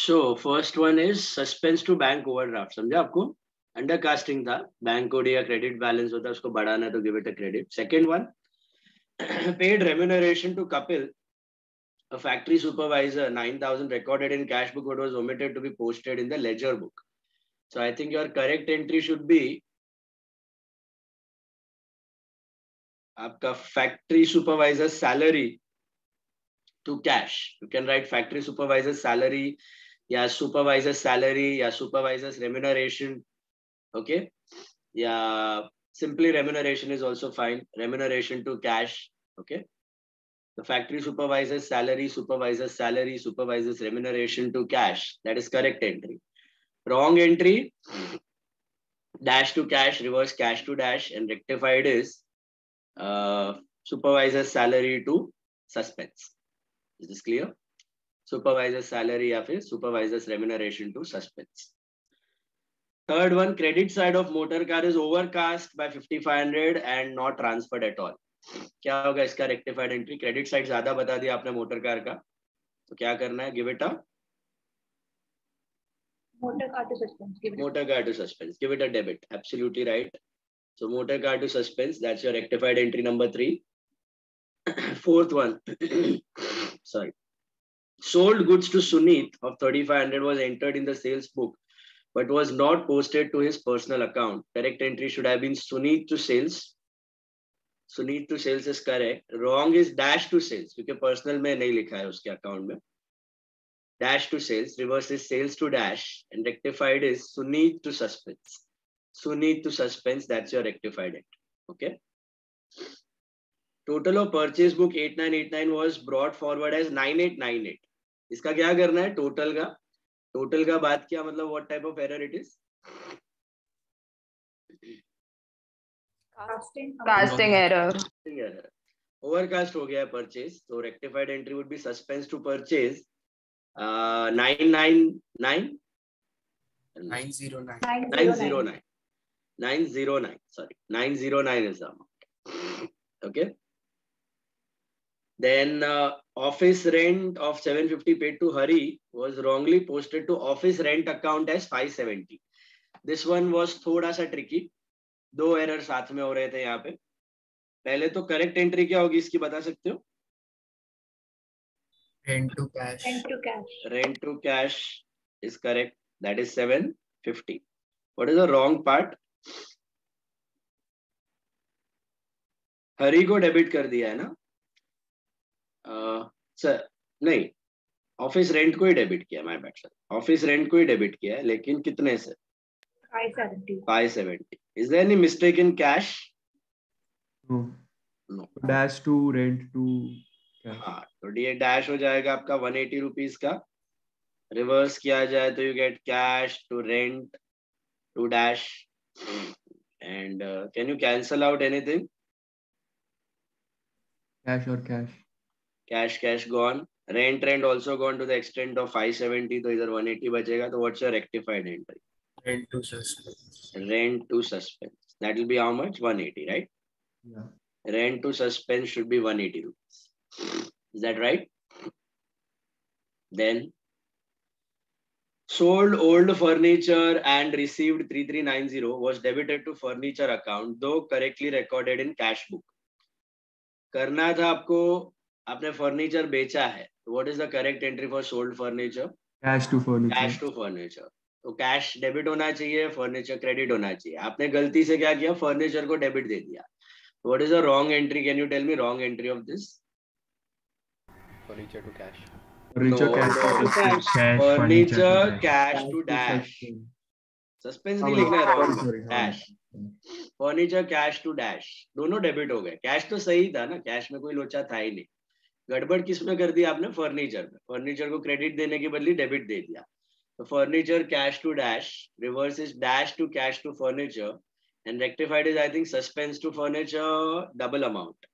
So first one is suspense to bank overdraft. समझा आपको? Undercasting था, बैंक कोड या क्रेडिट बैलेंस होता है, उसको बढ़ाना है तो give it a credit. Second one, paid remuneration to Kapil, a factory supervisor, 9,000 recorded in cash book but was omitted to be posted in the ledger book. So I think your correct entry should be आपका factory supervisor salary to cash. You can write factory supervisor salary या supervisor salary या supervisor's remuneration. Okay, yeah, simply remuneration is also fine. Remuneration to cash. Okay, the factory supervisor's salary, supervisor's remuneration to cash. That is correct entry. Wrong entry, dash to cash, reverse cash to dash, and rectified is supervisor's salary to suspense. Is this clear? Supervisor's salary या फिर supervisor's remuneration to suspense. Third one, credit side of motor car is overcast by 5,500 and not transferred at all. क्या होगा इसका rectified entry? Credit side ज्यादा बता दिया आपने motor car का, तो क्या करना है? Give it a motor car to suspense. Motor car to suspense. Give it a debit. Absolutely right. So motor car to suspense. That's your rectified entry number 3. Fourth one. Sorry. Sold goods to Suneet of 3,500 was entered in the sales book, but was not posted to his personal account. Correct entry should have been Suneet to sales. Suneet to sales is correct. Wrong is dash to sales, क्योंकि personal में नहीं लिखा है उसके account में. Dash to sales, reverse is sales to dash, and rectified is Suneet to suspense. Suneet to suspense, that's your rectified entry. Okay. Total of purchase book 8989 was brought forward as 9898. इसका क्या करना है? Total का. Total का बात क्या मतलब? What type of error it is? Casting error. Overcast हो गया purchase, so rectified entry would be suspense to purchase. 909. Sorry, 909 is the amount. Okay. Then office rent of 750 paid to Hari was wrongly posted to office rent account as 570. This one was थोड़ा सा tricky. 2 error साथ में हो रहे थे यहाँ पे. पहले तो correct entry क्या होगी इसकी बता सकते हो? Rent to cash. Rent to cash is correct. That is 750. What is the wrong part? हरी को डेबिट कर दिया है ना? सर नहीं, ऑफिस रेंट को ही डेबिट किया. My bad sir, office rent को ही डेबिट किया है, लेकिन कितने से? 570. Is there any mistake in cash? No. Dash to rent to cash. हाँ, तो ये डैश हो जाएगा आपका 180 रुपीज का. रिवर्स किया जाए तो you get cash to rent to dash. And can you cancel out anything? Cash or cash. Cash gone. Rent also gone to the extent of 570. तो इधर 180 बचेगा. तो what's your rectified entry? Rent to suspense. Rent to suspense. That will be how much? 180, right? Yeah. Rent to suspense should be 180 rupees. Is that right? Then sold old furniture and received 3390 was debited to furniture account, though correctly recorded in cash book. करना था आपको, आपने furniture बेचा है. What is the correct entry for sold furniture? Cash to furniture. Cash to furniture. तो cash debit होना चाहिए, furniture credit होना चाहिए. आपने गलती से क्या किया? फर्नीचर को डेबिट दे दिया. What is the wrong entry? Can you tell me wrong entry of this? Furniture to cash. Furniture No, cash. no. Cash. Furniture cash to dash. Suspense नहीं लिखना है. wrong. Dash. Furniture cash to dash, दोनों debit हो गए. Cash तो सही था ना, कैश में कोई लोचा था ही नहीं. गड़बड़ किस में कर दी आपने? फर्नीचर में. फर्नीचर को क्रेडिट देने के बदले डेबिट दे दिया. तो furniture cash to dash, reverse is dash to cash to furniture, and rectified is I think suspense to furniture double amount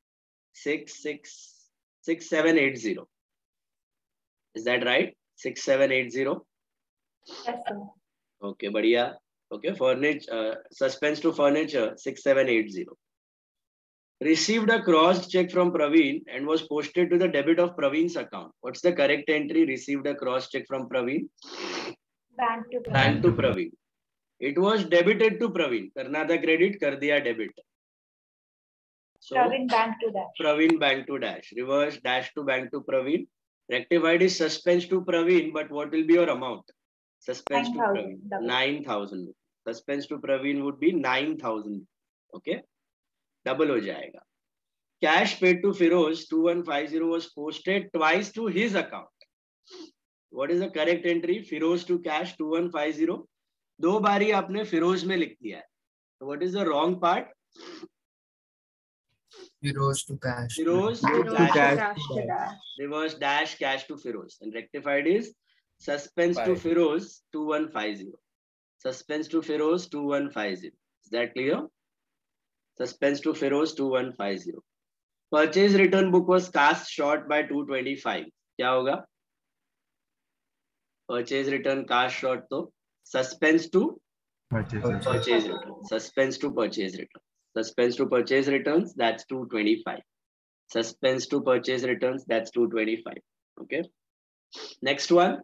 6780. Is that right? 6780. Yes, sir. Okay, बढ़िया. Okay, furniture suspense to furniture 6780. received a crossed check from Praveen and was posted to the debit of Praveen's account. What's the correct entry? Received a cross check from Praveen. Bank to Bank to Praveen. It was debited to Praveen. करना था credit, कर दिया debit. So Praveen bank to dash. Praveen bank to dash. Reverse dash to bank to Praveen. Rectified is suspense to Praveen, but what will be your amount? Suspense to 9,000, Praveen. double. 9,000. Suspense to Praveen would be 9,000. Okay. Double हो जाएगा. Cash paid to Firoz 2150 was posted twice to his account. What is the correct entry? Firoz to cash 2150. दो बारी आपने फिरोज में लिख दिया है. So what is the wrong part? Firoz to cash. Firoz to Firoz cash. dash to dash. Reverse dash cash to Firoz. And rectified is suspense to Five. Firoz 2150. Suspense to Firoz 2150. Is that clear? Suspense to Firoz 2150. Purchase return book was cast short by 225. क्या होगा? Purchase return cast short तो suspense to purchase return. Suspense to purchase return. Suspense to purchase returns, that's 225. Suspense to purchase returns, that's 225. Okay. Next one.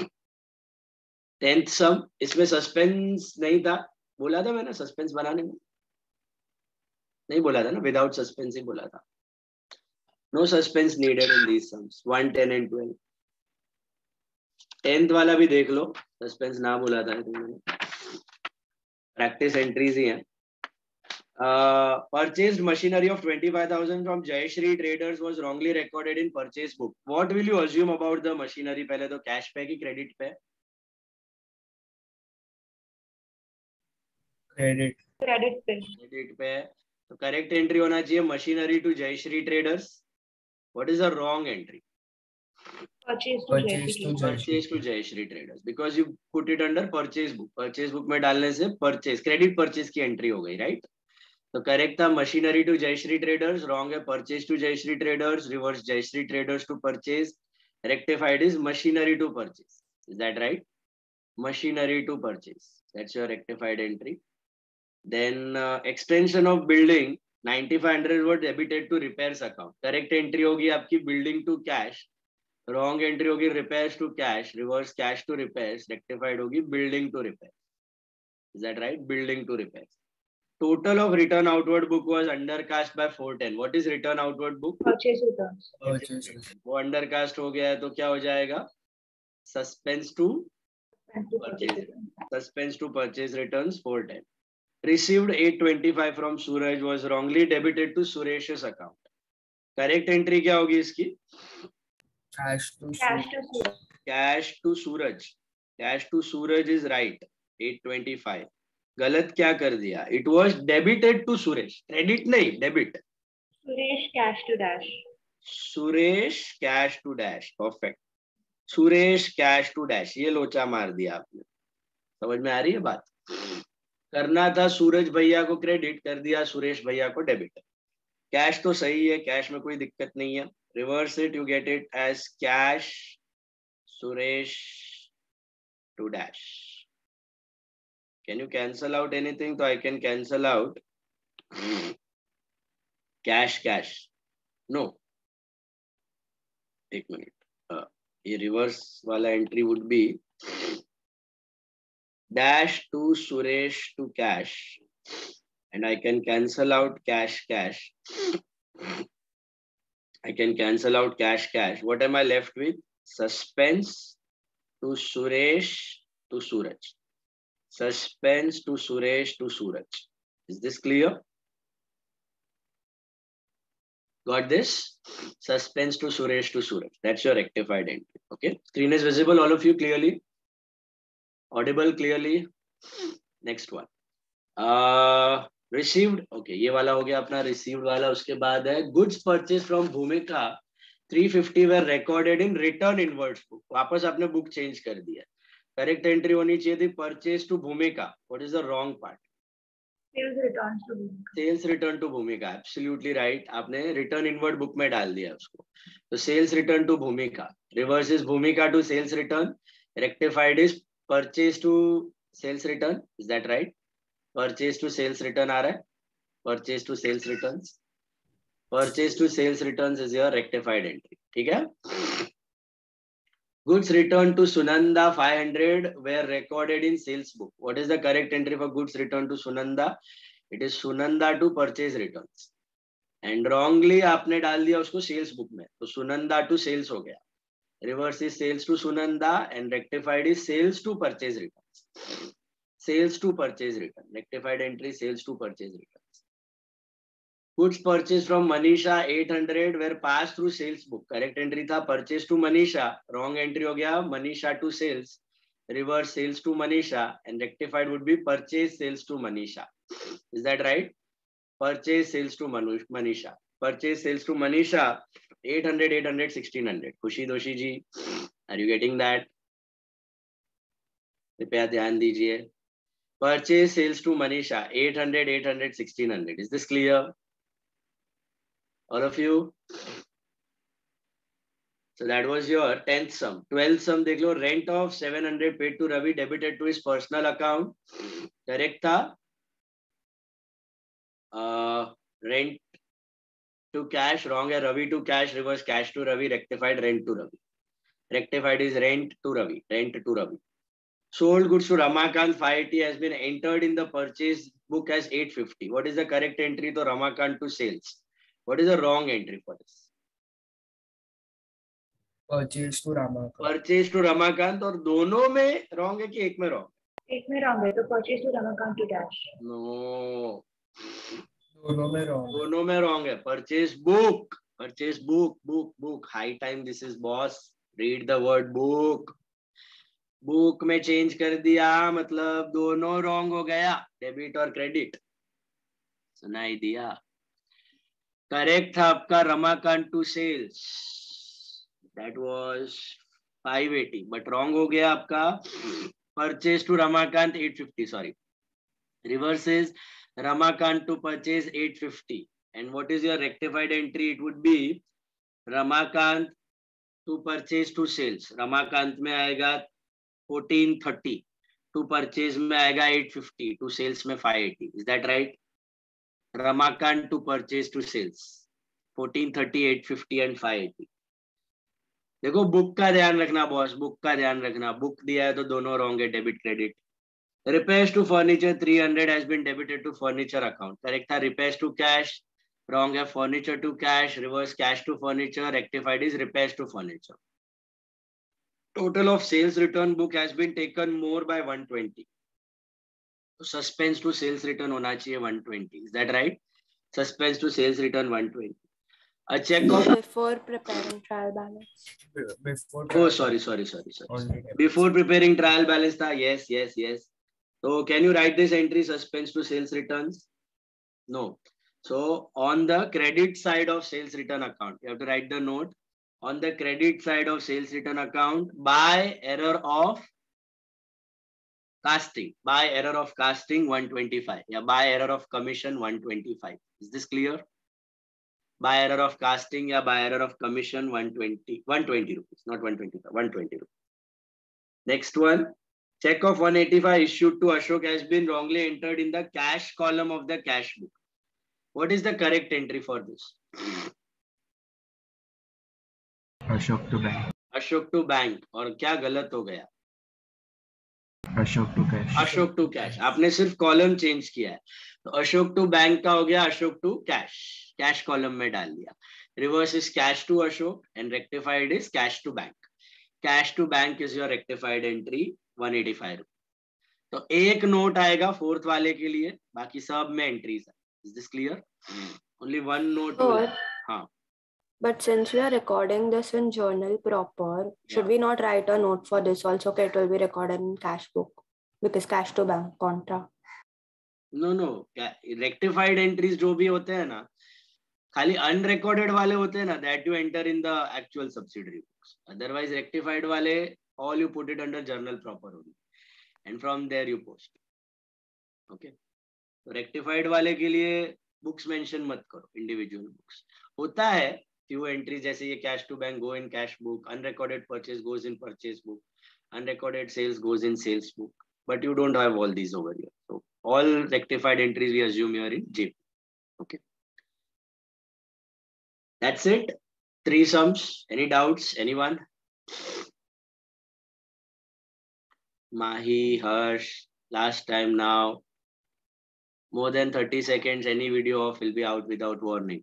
10th sum. इसमें suspense नहीं था. बोला था मैंने suspense बनाने में. नहीं बोला था ना. Without suspense ही बोला था. No suspense needed in these sums. 1, 10 and 12. 10th वाला भी देख लो. Suspense ना बोला था तुमने. Practice entries ही हैं. Purchased machinery of 25,000 from Jayashree Traders was wrongly recorded in purchase book. What will you assume about the machinery? पहले तो cash पे की credit पे? Credit. Credit पे. Credit पे. तो correct entry होना चाहिए machinery to Jayashree Traders. What is the wrong entry? Purchase to Purchase to JP. Purchase to Jayashree Traders because you put it under purchase book. Purchase book में डालने से purchase credit purchase की entry हो गई, right? तो correct था machinery to Jayashree traders. Wrong है purchase to Jayashree traders. Reverse Jayashree traders to purchase. Rectified is machinery to purchase. Is that right? Machinery to purchase. That's your rectified entry. Then extension of building 9500 were debited to repairs account. Correct entry होगी आपकी building to cash. Wrong entry होगी repairs to cash. Reverse cash to repairs. Rectified होगी building to repair. Is that right? Building to repair. Total of return outward book was undercast by 410. What is return outward book? Purchase returns. Purchase. वो undercast हो गया है तो क्या हो जाएगा? Suspense to And to purchase returns. suspense to purchase returns 410. Received 825 from Suraj was wrongly debited to Suresh's account. Correct entry क्या होगी इसकी? Cash to Cash to Suraj. Cash to Suraj. Cash to Suraj is right. 825. गलत क्या कर दिया? It was debited to Suresh. Credit नहीं, debit. Suresh cash to dash. Suresh cash to dash. Perfect. Suresh cash to dash. ये लोचा मार दिया आपने. समझ में आ रही है बात? करना था सूरज भैया को क्रेडिट, कर दिया सुरेश भैया को डेबिट. कैश तो सही है, कैश में कोई दिक्कत नहीं है. Reverse it, you get it as cash Suresh to dash. Can you cancel out anything? So I can cancel out cash. No. एक मिनट. ये reverse वाला entry would be dash to Suresh to cash, and I can cancel out cash. I can cancel out cash. What am I left with? Suspense to Suresh to Suraj. Suspense to Suresh to Suraj. Is this clear? Got this? Suspense to Suresh to Suraj. That's your rectified entry. Okay. Screen is visible, all of you clearly? Audible clearly? Next one. Received. Okay. ये वाला हो गया अपना received वाला. उसके बाद है goods purchased from Bhumika 350 were recorded in return inwards book. वापस आपने book change कर दिया. करेक्ट एंट्री होनी चाहिए थी purchase to Bhumika. What is the wrong part? Sales returns to Bhumika. Sales return to Bhumika. Absolutely right. आपने रिटर्न इनवर्ड बुक में डाल दिया उसको. तो sales return to Bhumika. Reverse is Bhumika to sales return. Rectified is purchase to sales return. Is that right? Purchase to sales return आ रहा है. Purchase to sales returns. Purchase to sales returns is your rectified entry. ठीक है? Goods returned to Sunanda 500 were recorded in sales book. What is the correct entry for goods returned to Sunanda? It is Sunanda to purchase returns. And wrongly आपने डाल दिया उसको sales book में, तो Sunanda to sales हो गया. Reverse is sales to Sunanda and rectified is sales to purchase returns. Sales to purchase return. Rectified entry sales to purchase returns. Goods purchased from Manisha 800 were passed through sales book. Correct entry था purchase to Manisha. Wrong entry हो गया Manisha to sales. Reverse sales to Manisha and rectified would be purchase sales to Manisha. Is that right? Purchase sales to Manisha. Purchase sales to Manisha 800, 800, 1600. Khushi Doshi ji, are you getting that? कृपया ध्यान दीजिए. Purchase sales to Manisha 800, 800, 1600. Is this clear? All of you? So that was your 10th sum. 12th sum देख लो. Rent of 700 paid to Ravi debited to his personal account. Correct था? Rent to cash. Wrong है. Ravi to cash. Reverse cash to Ravi. Rectified rent to Ravi. Rectified is rent to Ravi. Rent to Ravi. Sold goods to Ramakant 580 has been entered in the purchase book as 850. What is the correct entry to Ramakant to sales? What is the wrong entry for this? Purchase to Ramakant. Purchase to Ramakant और दोनों में wrong है कि एक में wrong? एक में wrong है तो purchase to Ramakant to dash. No. दोनों में wrong. दोनों में wrong है. Purchase book. Purchase book. Book. Book. High time this is boss. Read the word book. Book में चेंज कर दिया मतलब दोनों रॉन्ग हो गया. डेबिट और क्रेडिट सुनाई दिया. करेक्ट था आपका Ramakant to sales. That was 580 but wrong हो गया आपका purchase to Ramakant 850. Sorry, reverse is Ramakant to purchase 850 and what is your rectified entry? It would be Ramakant to purchase to sales. Ramakant में आएगा 1430, टू परचेज में आएगा 850, टू सेल्स में 580. Is that right? Ramakant to purchase to sales 1430, 850 and 580. देखो book का ध्यान रखना boss, book का ध्यान रखना. बुक दिया है तो दोनों रॉन्ग है, debit credit. Repairs to furniture 300 has been debited to furniture account. Correct था रिपेयर्स टू कैश. रॉन्ग है furniture to cash. Reverse cash to furniture. Rectified is repairs to furniture. Total of sales return book has been taken more by 120. So suspense to sales return होना चाहिए 120. Is that right? Suspense to sales return 120. A check of before preparing trial balance. Before. oh sorry. Only Before preparing trial balance था. Yes. So can you write this entry suspense to sales returns? No. So on the credit side of sales return account, you have to write the note. On the credit side of sales return account, by error of casting 125. Yeah, by error of commission 125. Is this clear? By error of casting, yeah, by error of commission 120 rupees, not 125, 120 rupees. Next one, check of 185 issued to Ashok has been wrongly entered in the cash column of the cash book. What is the correct entry for this? Ashok to bank. Ashok to bank. और क्या गलत हो गया? Ashok to cash. Ashok to cash. आपने सिर्फ column change किया है, तो अशोक टू बैंक का हो गया Ashok to cash. Cash column में डाल दिया. Reverse is cash to Ashok and rectified is cash to bank. Cash to bank is your rectified entry 185 rupees. तो एक नोट आएगा फोर्थ वाले के लिए, बाकी सब में एंट्रीज है. Is this clear? Only one note. हाँ. But since we are recording this in journal proper, should we not write a note for this also? Okay, it will be recorded in cash book because cash to bank contra. No. Rectified entries जो भी होते हैं ना, खाली unrecorded वाले होते हैं ना, that you enter in the actual subsidiary books. Otherwise rectified वाले, all you put it under journal proper only, and from there you post. Okay. तो rectified वाले के लिए books mention मत करो, individual books. होता है few entries जैसे ये cash to bank go in cash book, unrecorded purchase goes in purchase book, unrecorded sales goes in sales book, but you don't have all these over here. So all rectified entries we assume you are in JP. Okay. That's it. 3 sums. Any doubts? Anyone? Mahi, Harsh, last time now. More than 30 seconds, any video off will be out without warning.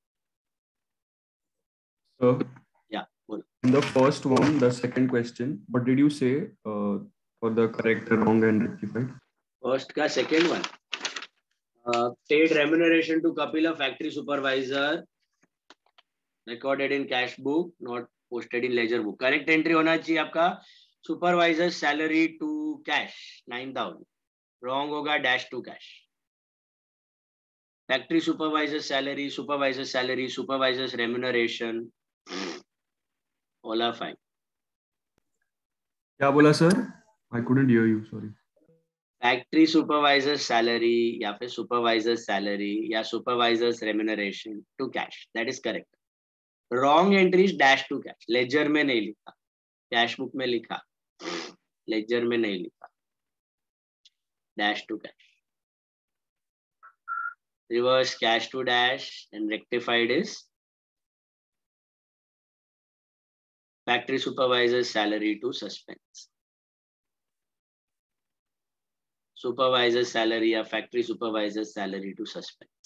So, Yeah. Cool. in the first one, the second question, what did you say for the correct, wrong, and rectified? First ka second one. Paid remuneration to Kapila factory supervisor recorded in cash book, not posted in ledger book. Correct entry होना चाहिए आपका supervisor salary to cash 9,000. Wrong होगा dash to cash. Factory supervisor salary, supervisor's remuneration. All are fine. क्या बोला sir? I couldn't hear you. Sorry. Factory supervisor salary या फिर supervisor salary या supervisors remuneration to cash, that is correct. Wrong entry dash to cash, ledger में नहीं लिखा, cash book में लिखा, लेजर में नहीं लिखा, dash to cash. Reverse cash to dash and rectified is factory supervisor salary to suspense. Supervisor salary या factory supervisor salary to suspense.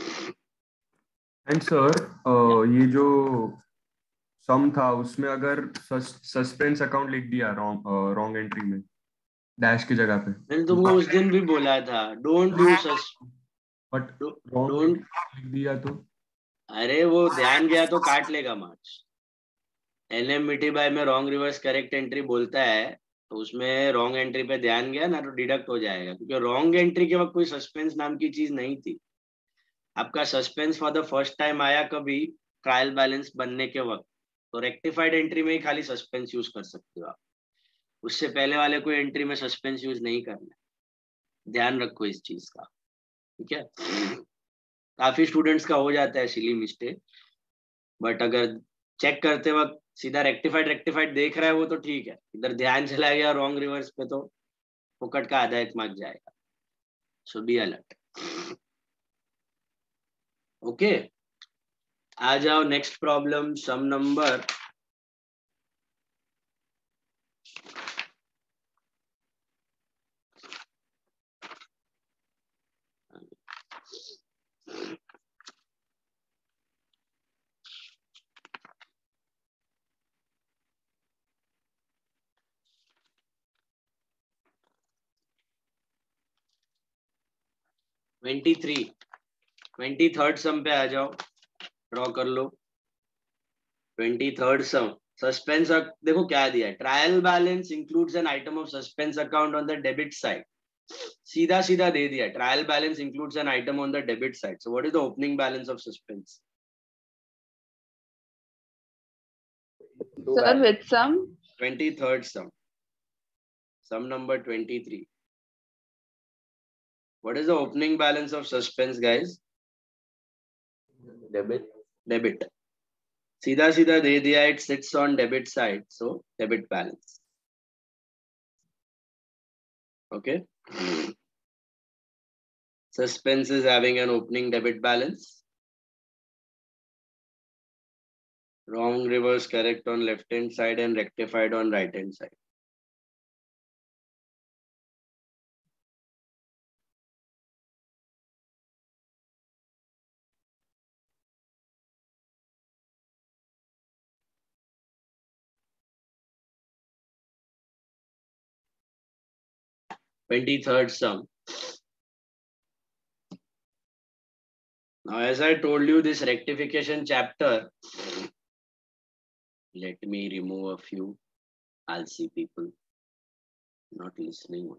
And sir, ये जो सम था उसमें अगर सस्पेंस अकाउंट लिख दिया रॉन्ग एंट्री में डैश की जगह पे, मैंने तुमको उस दिन भी बोला था डोंट डू बट रॉन्ग लिख दिया तो अरे वो ध्यान गया तो काट लेगा मार्क्स। एनएम मिटी बाय में रॉन्ग रिवर्स करेक्ट एंट्री बोलता है तो उसमें रॉन्ग एंट्री पे ध्यान गया ना तो डिडक्ट हो जाएगा, क्योंकि रॉन्ग एंट्री के वक्त कोई सस्पेंस नाम की चीज नहीं थी। आपका suspense for the first time आया कभी ट्रायल बैलेंस बनने के वक्त, तो रेक्टिफाइड एंट्री में ही खाली सस्पेंस यूज कर सकते हो आप, उससे पहले वाले कोई एंट्री में सस्पेंस यूज नहीं करना। ध्यान रखो इस चीज का, ठीक है। काफी स्टूडेंट्स का हो जाता है सिली मिस्टेक, बट अगर चेक करते वक्त सीधा रेक्टिफाइड देख रहा है वो तो ठीक है, इधर ध्यान चला गया रॉन्ग रिवर्स पे तो फोकट का आधा एक मार्क जाएगा। So be alert. ओके, आ जाओ next problem, sum number 23rd sum पे आ जाओ, ड्रॉ कर लो। 23rd सम, सस्पेंस देखो क्या दिया है, trial balance includes an item of suspense account on the debit side. सीधा सीधा दे दिया, trial balance includes an item on the debit side. So what is the opening balance of suspense? Sir, with sum? 23rd sum, sum number 23. What is the opening balance of suspense, guys? Debit. सीधा सीधा दे दिया, it sits on debit side, so debit balance. Okay. Suspense is having an opening debit balance. Wrong reverse correct on left hand side and rectified on right hand side. Twenty-third sum. Now, as I told you, this rectification chapter, let me remove a few ALSI people not listening.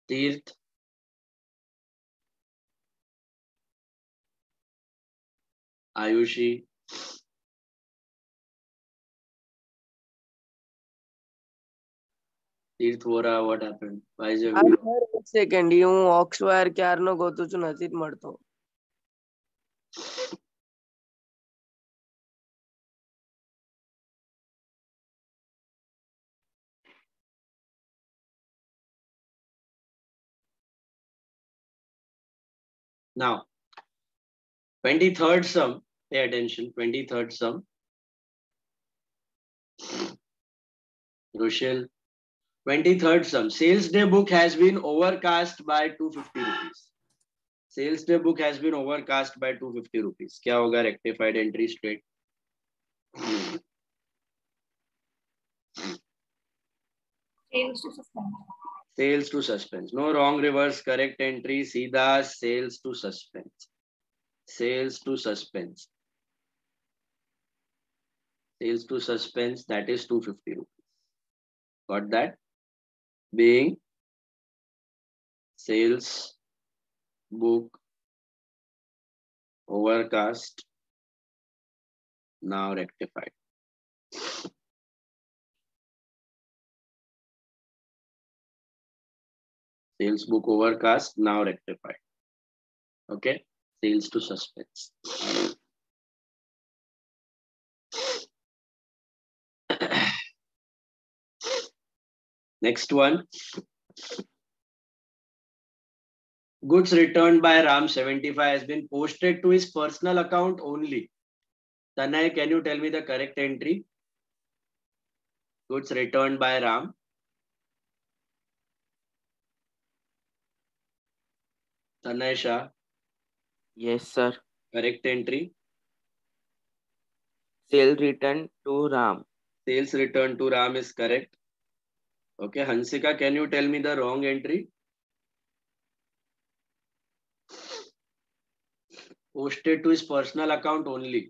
Tirth, Aayushi, Tirth Vora, what happened? Why is your video? Sir એક second હું aux wire ક્યારનો ગોતું છું, નથી જ મળતો. Now, 23rd sum, pay attention, 23rd sum. Rochelle, 23rd sum. Sales day book has been overcast by 250 rupees. Sales day book has been overcast by 250 rupees. क्या होगा rectified entry straight? Sales to suspense. Sales to suspense. No wrong reverse, correct entry. सीधा sales to suspense. Sales to suspense. Sales to suspense, that is 250 rupees. Got that? Being sales book overcast, now rectified. Sales book overcast, now rectified. Okay, sales to suspense. Next one. Goods returned by Ram 75 has been posted to his personal account only. Tanay, can you tell me the correct entry? Goods returned by Ram. Tanay Shah, Yes, sir. correct entry. Sale return to Ram. Sales return to Ram is correct. Okay, Hansika, can you tell me the wrong entry? Posted to his personal account only.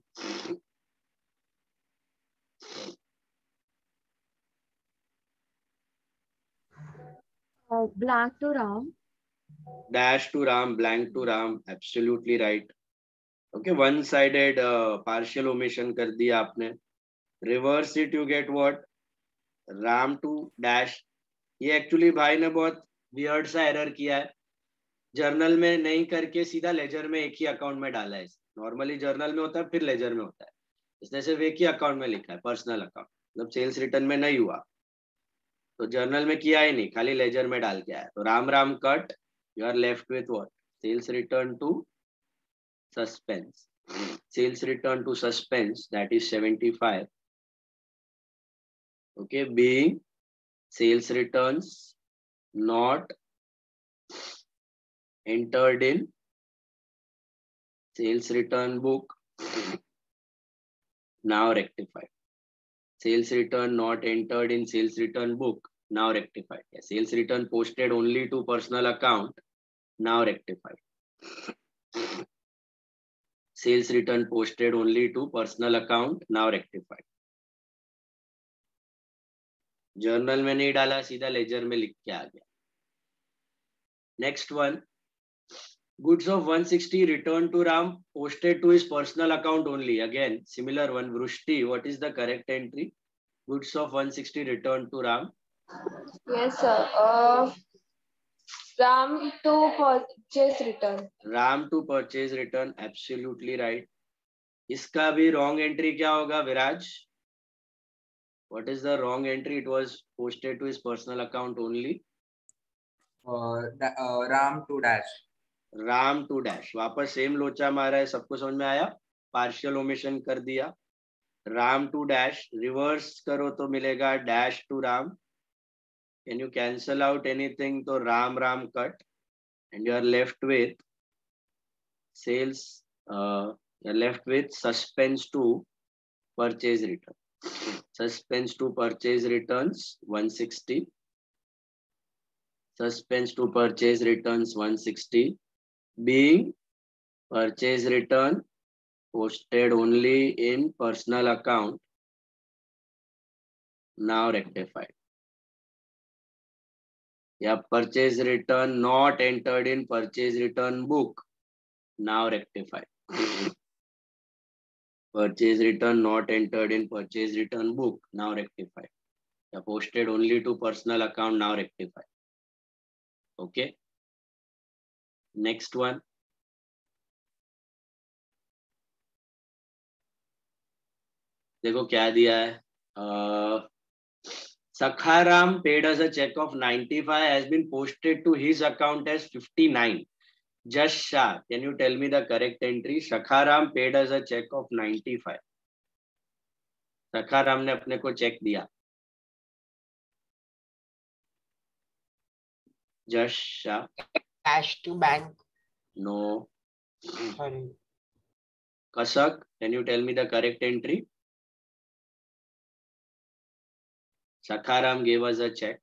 Blank to Ram. Dash to Ram, blank to Ram, absolutely right. Okay, one-sided partial omission कर दिया आपने. Reverse it, you get what? Ram to dash. ये actually भाई ने बहुत weird सा error किया है. जर्नल में नहीं करके सीधा लेजर में एक ही अकाउंट में डाला है. नॉर्मली जर्नल में होता है, फिर लेजर में होता है. इसने सिर्फ एक ही अकाउंट में लिखा है, पर्सनल अकाउंट. मतलब सेल्स रिटर्न में नहीं हुआ, तो जर्नल में किया ही नहीं, खाली लेजर में डाल के आया. तो Ram Ram cut, you are left with what? Sales return to suspense. Sales return to suspense, that is 75. Okay, being sales returns not entered in sales return book, now rectified. Sales return not entered in sales return book, now rectified. Yeah, sales return posted only to personal account, now rectified. Sales return posted only to personal account, now rectified. Journal में नहीं डाला, सीधा laser में लिख के आ गया. Next one. Goods of 160 returned to Ram, posted to his personal account only. Again, similar one. Vrushti, what is the correct entry? Goods of 160 returned to Ram. Yes, sir. Ram to purchase return. Ram to purchase return, absolutely right. इसका भी wrong entry क्या होगा, Viraj? What is the wrong entry? It was posted to his personal account only. Ram to dash. Ram to dash. वापस same लोचा मारा है, सबको समझ में आया? पार्शियल ओमिशन कर दिया. Ram to dash, रिवर्स करो तो मिलेगा dash to Ram. Can you cancel out anything? तो Ram Ram cut, and you are left with sales. You are left with suspense to purchase return. Suspense to purchase returns 160. Suspense to purchase returns 160. Being purchase return posted only in personal account, now rectified. या purchase return not entered in purchase return book, now rectify. Purchase return not entered in purchase return book, now rectify. Posted only to personal account, now rectify. Okay. Next one. देखो क्या दिया है. Sakharam paid us a check of 95 has been posted to his account as 59. Just Shah, can you tell me the correct entry? Sakharam paid us a check of 95. Sakharam ने अपने को cheque दिया. Just Shah. Cash to bank. No. Sorry. Kasak, can you tell me the correct entry? Sakharam gave us a check.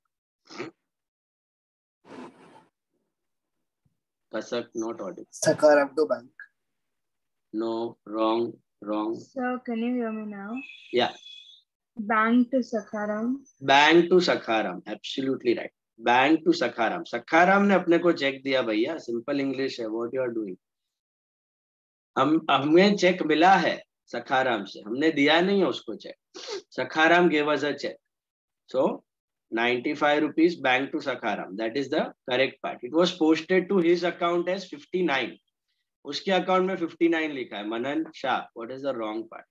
Kasak, not audible. Sakharam to bank. No, wrong. So can you hear me now? Yeah. Bank to Sakharam. Bank to Sakharam, absolutely right. Bank to Sakharam. Sakharam ने अपने को cheque दिया भैया. Simple English है. What you are doing? हमें cheque मिला है Sakharam से. हमने दिया नहीं है उसको cheque. Sakharam gave us a check. So 95 rupees bank to Sakharam. That is the correct part. It was posted to his account as 59. उसके अकाउंट में 59 लिखा है. मनन Shah, what is the wrong part?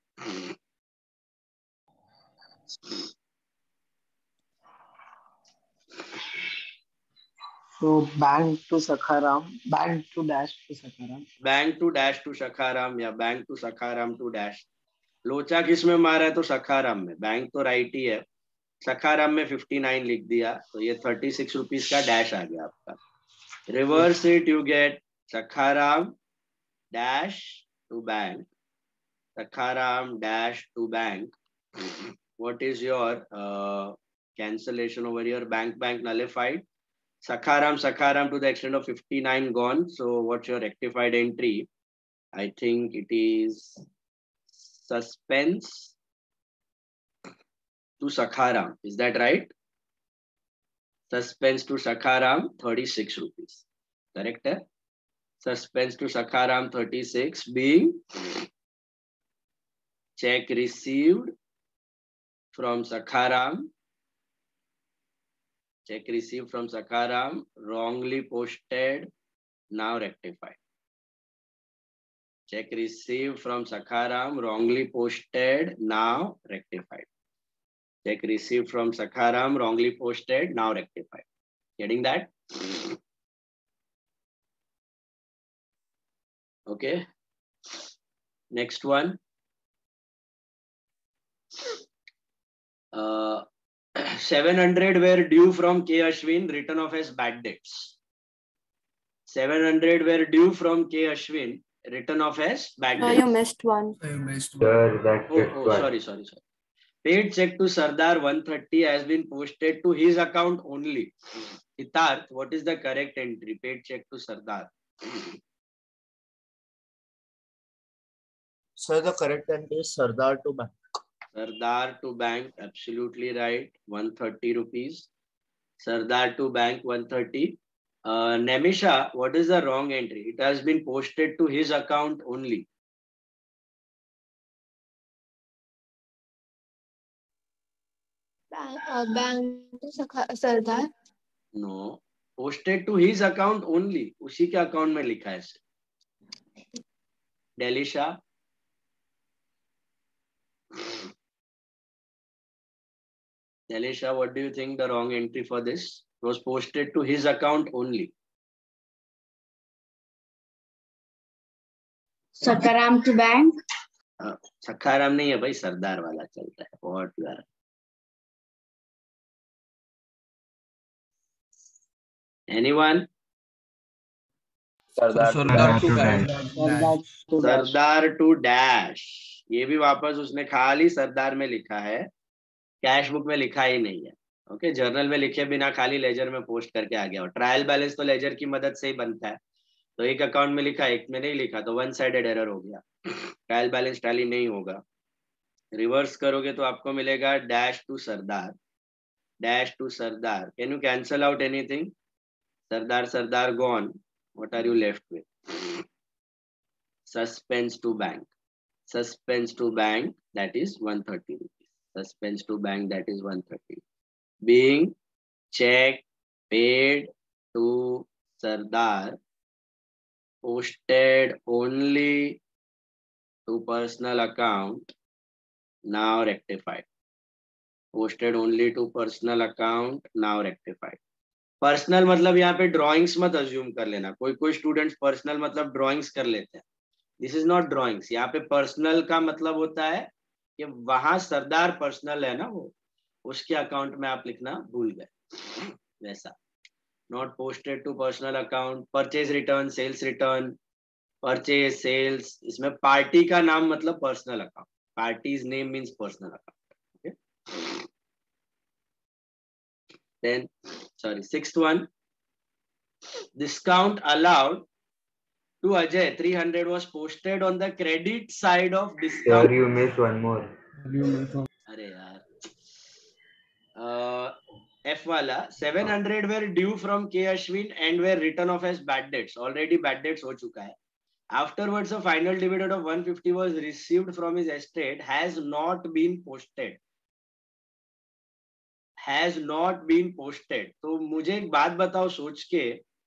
So bank to Sakharam, bank to dash to Sakharam. Bank to dash to Sakharam या bank to Sakharam to dash. लोचा किस में मारा है तो Sakharam में. बैंक तो राइट ही है. Sakharam में 59 लिख दिया तो ये 36 रुपीस का डैश आ गया आपका. Reverse it, you get Sakharam dash to bank. Sakharam dash to bank. What is your cancellation over here? Bank nullified. Sakharam to the extent of 59 gone. So what's your rectified entry? I think it is suspense to Sakharam. Is that right? Suspense to Sakharam, 36 rupees. Correct? Eh? Suspense to Sakharam, 36 being check received from Sakharam. Check received from Sakharam, wrongly posted, now rectified. Check received from Sakharam, wrongly posted, now rectified. Check received from Sakharam, wrongly posted, now rectified. Getting that? Okay. Next one. 700 were due from K. Ashwin, written off as bad debts. 700 were due from K. Ashwin, written off as bad debts. You missed one. I missed one. Sir, that Sorry. Paid check to Sardar 130 has been posted to his account only. Hitarth, what is the correct entry? Paid check to Sardar. So the correct entry is Sardar to bank. Sardar to bank, absolutely right. 130 rupees. Sardar to bank, 130. Nemisha, what is the wrong entry? It has been posted to his account only. Bank to Sardar. No, posted to his account only. उसी के account में लिखा है. Delisha. Delisha, what do you think the wrong entry for this? It was posted to his account only. Sakharam to bank. Sakharam नहीं है भाई, सरदार वाला चलता है. What you are? Anyone? Sardar to dash. Sardar to dash. ये भी वापस उसने खाली सरदार में लिखा है, कैश बुक में लिखा ही नहीं है. ओके, जर्नल में लिखे बिना खाली लेजर में पोस्ट करके आ गया. और ट्रायल बैलेंस तो लेजर की मदद से ही बनता है. तो एक अकाउंट में लिखा, एक में नहीं लिखा, तो वन साइडेड एरर हो गया. ट्रायल बैलेंस टैली नहीं होगा. रिवर्स करोगे तो आपको मिलेगा dash to Sardar. dash to Sardar. Can you cancel out anything? Sardar gone. What are you left with? Suspense to bank. Suspense to bank, that is 130 rupees. Suspense to bank, that is 130. Being check paid to Sardar, posted only to personal account, now rectified. Posted only to personal account, now rectified. Personal मतलब यहाँ पे drawings मत assume कर लेना. कोई students personal मतलब drawings कर लेते हैं. This is not drawings. यहाँ पे पर्सनल का मतलब होता है कि वहां सरदार पर्सनल है ना, वो उसके अकाउंट में आप लिखना भूल गए वैसा. Not posted to personal account. Purchase return, sales return, purchase sales, इसमें पार्टी का नाम मतलब personal account. Party's name means personal account. Okay. Then, sorry, sixth one. Discount allowed to Ajay 300 was posted on the credit side of discount. Sir, you missed one more. अरे यार. F वाला 700 were due from K Ashwin and were written off as bad debts. Already bad debts हो चुका है. Afterwards, a final dividend of 150 was received from his estate, has not been posted. Has not been posted. तो मुझे एक बात बताओ सोच के.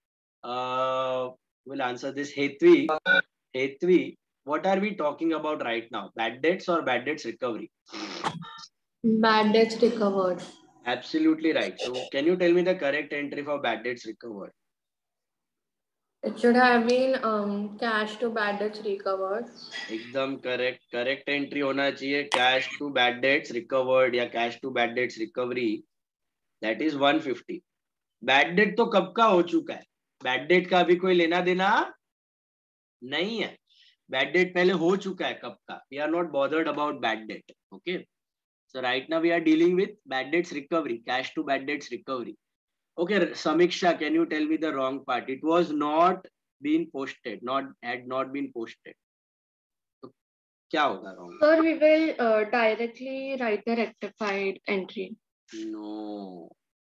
Will answer this. Hetvi, what are we talking about right now? Bad debts or bad debts recovery? Bad debts recovered. Absolutely right. So can you tell me the correct entry for bad debts recovered? It should have been cash to bad debts recovered. एकदम correct. Correct entry होना चाहिए cash to bad debts recovered या cash to bad debts recovery. That is 150. Bad debt तो कब का हो चुका है. Bad debt का अभी कोई लेना देना नहीं है. Bad debt पहले हो चुका है कब का. We are not bothered about bad debt. Okay. So right now we are dealing with bad debts recovery, cash to bad debts recovery. Okay, Samiksha, can you tell me the wrong part? It was not been posted, had not been posted. So, क्या होगा wrong? Sir, we will directly write the rectified entry. No,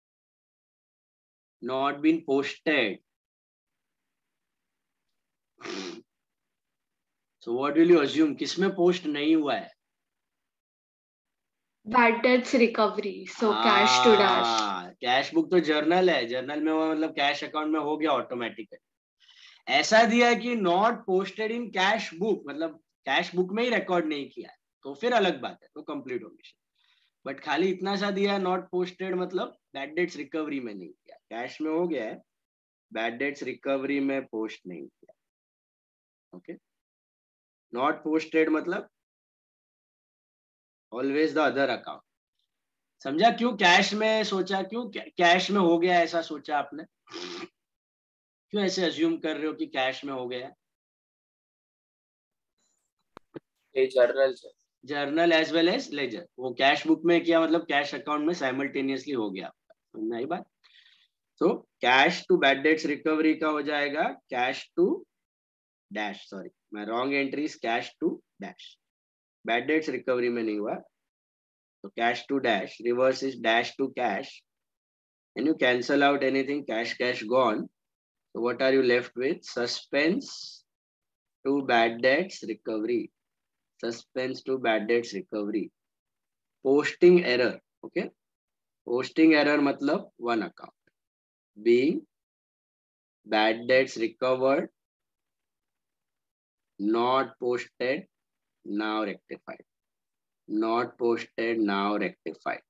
not been posted. So what will you assume? किसमें post नहीं हुआ है? Bad debts recovery. So cash to dash. Cash book तो journal है. Journal में वो मतलब कैश अकाउंट में हो गया ऑटोमेटिकली. ऐसा दिया है कि not posted in cash book, मतलब कैश बुक में ही रिकॉर्ड नहीं किया है तो फिर अलग बात है, तो कंप्लीट ओमिशन. बट खाली इतना सा दिया है नॉट पोस्टेड मतलब बैड डेट्स रिकवरी में नहीं किया. कैश में हो गया है, बैड डेट्स रिकवरी में पोस्ट नहीं किया. ओके. नॉट पोस्टेड मतलब ऑलवेज द अदर अकाउंट. समझा क्यों कैश में सोचा, क्यों कैश में हो गया ऐसा सोचा आपने? क्यों ऐसे अज्यूम कर रहे हो कि कैश में हो गया? Journal as well as ledger. वो कैश बुक में किया मतलब कैश अकाउंट में साइमल्टेनियसली हो गया. समझना ही बात. तो cash to bad debts recovery का हो जाएगा cash to dash. Sorry, my wrong entry is cash to dash. Bad debts recovery में नहीं हुआ तो cash to dash. Reverse is dash to cash. Can you cancel out anything? Cash gone. So what are you left with? Suspense to bad debts recovery. Suspense to bad debts recovery. Posting error. Okay. Posting error मतलब one account. Being bad debts recovered, not posted, now rectified. Not posted, now rectified.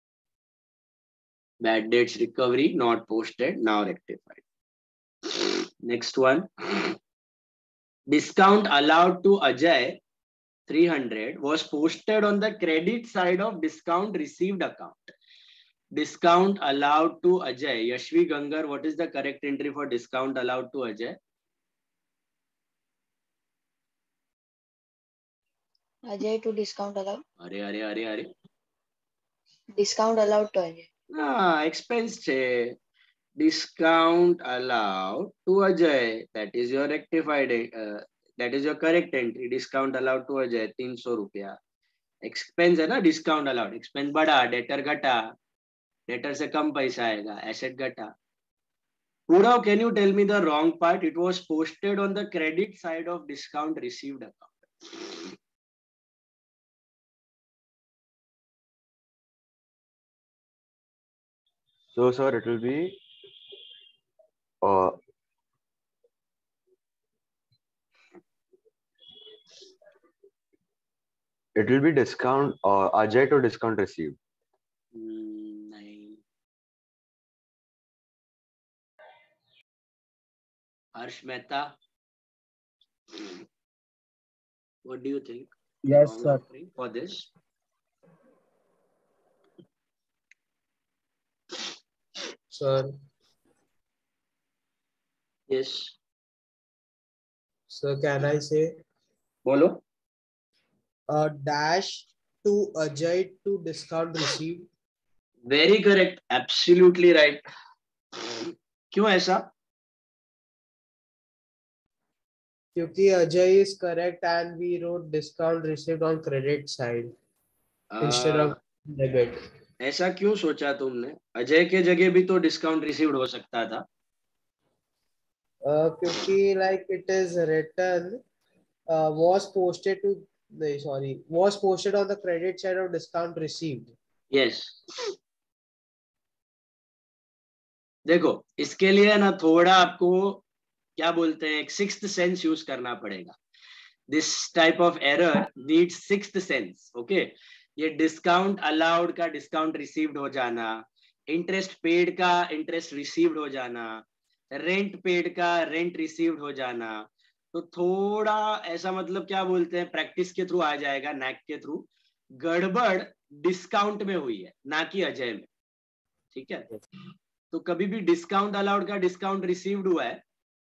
Bad debts recovery, not posted, now rectified. Next one. Discount allowed to Ajay 300 was posted on the credit side of discount received account. Discount allowed to Ajay. Yashvi Gangar, what is the correct entry for discount allowed to Ajay? Ajay to discount allowed. अरे Discount allowed to Ajay. Expense छे. Discount allowed to Ajay. That is your rectified. That is your correct entry. Discount allowed to Ajay 300 रुपया. Expense है ना, discount allowed. Expense बढ़ा, debtor घटा. Debtor से कम पैसा आएगा, एसेट घटा. Purav, can you tell me the wrong part? It was posted on the credit side of discount received account. So, sir, it will be discount Ajay to discount received. नहीं. Harsh Mehta, what do you think? Yes, Wrong sir. entry for this? Sir, Yes. sir, can I say बोलो. dash to Ajay to discount received? Very correct. Absolutely right. क्यों ऐसा? क्योंकि Ajay is correct and we wrote discount received on credit side instead of debit. ऐसा क्यों सोचा तुमने? अजय के जगह भी तो डिस्काउंट रिसीव्ड हो सकता था. क्योंकि like it is written was posted to was posted on the credit side of discount received. Yes. देखो, इसके लिए ना थोड़ा आपको क्या बोलते हैं, एक सिक्स्थ सेंस यूज करना पड़ेगा. This type of error need sixth sense. Okay, ये डिस्काउंट अलाउड का डिस्काउंट रिसीव्ड हो जाना, इंटरेस्ट पेड का इंटरेस्ट रिसीव्ड हो जाना, रेंट पेड का रेंट रिसीव्ड हो जाना, तो थोड़ा ऐसा मतलब क्या बोलते हैं, प्रैक्टिस के थ्रू आ जाएगा, नैक के थ्रू. गड़बड़ डिस्काउंट में हुई है, ना कि अजय में. ठीक है, तो कभी भी डिस्काउंट अलाउड का डिस्काउंट रिसीव्ड हुआ है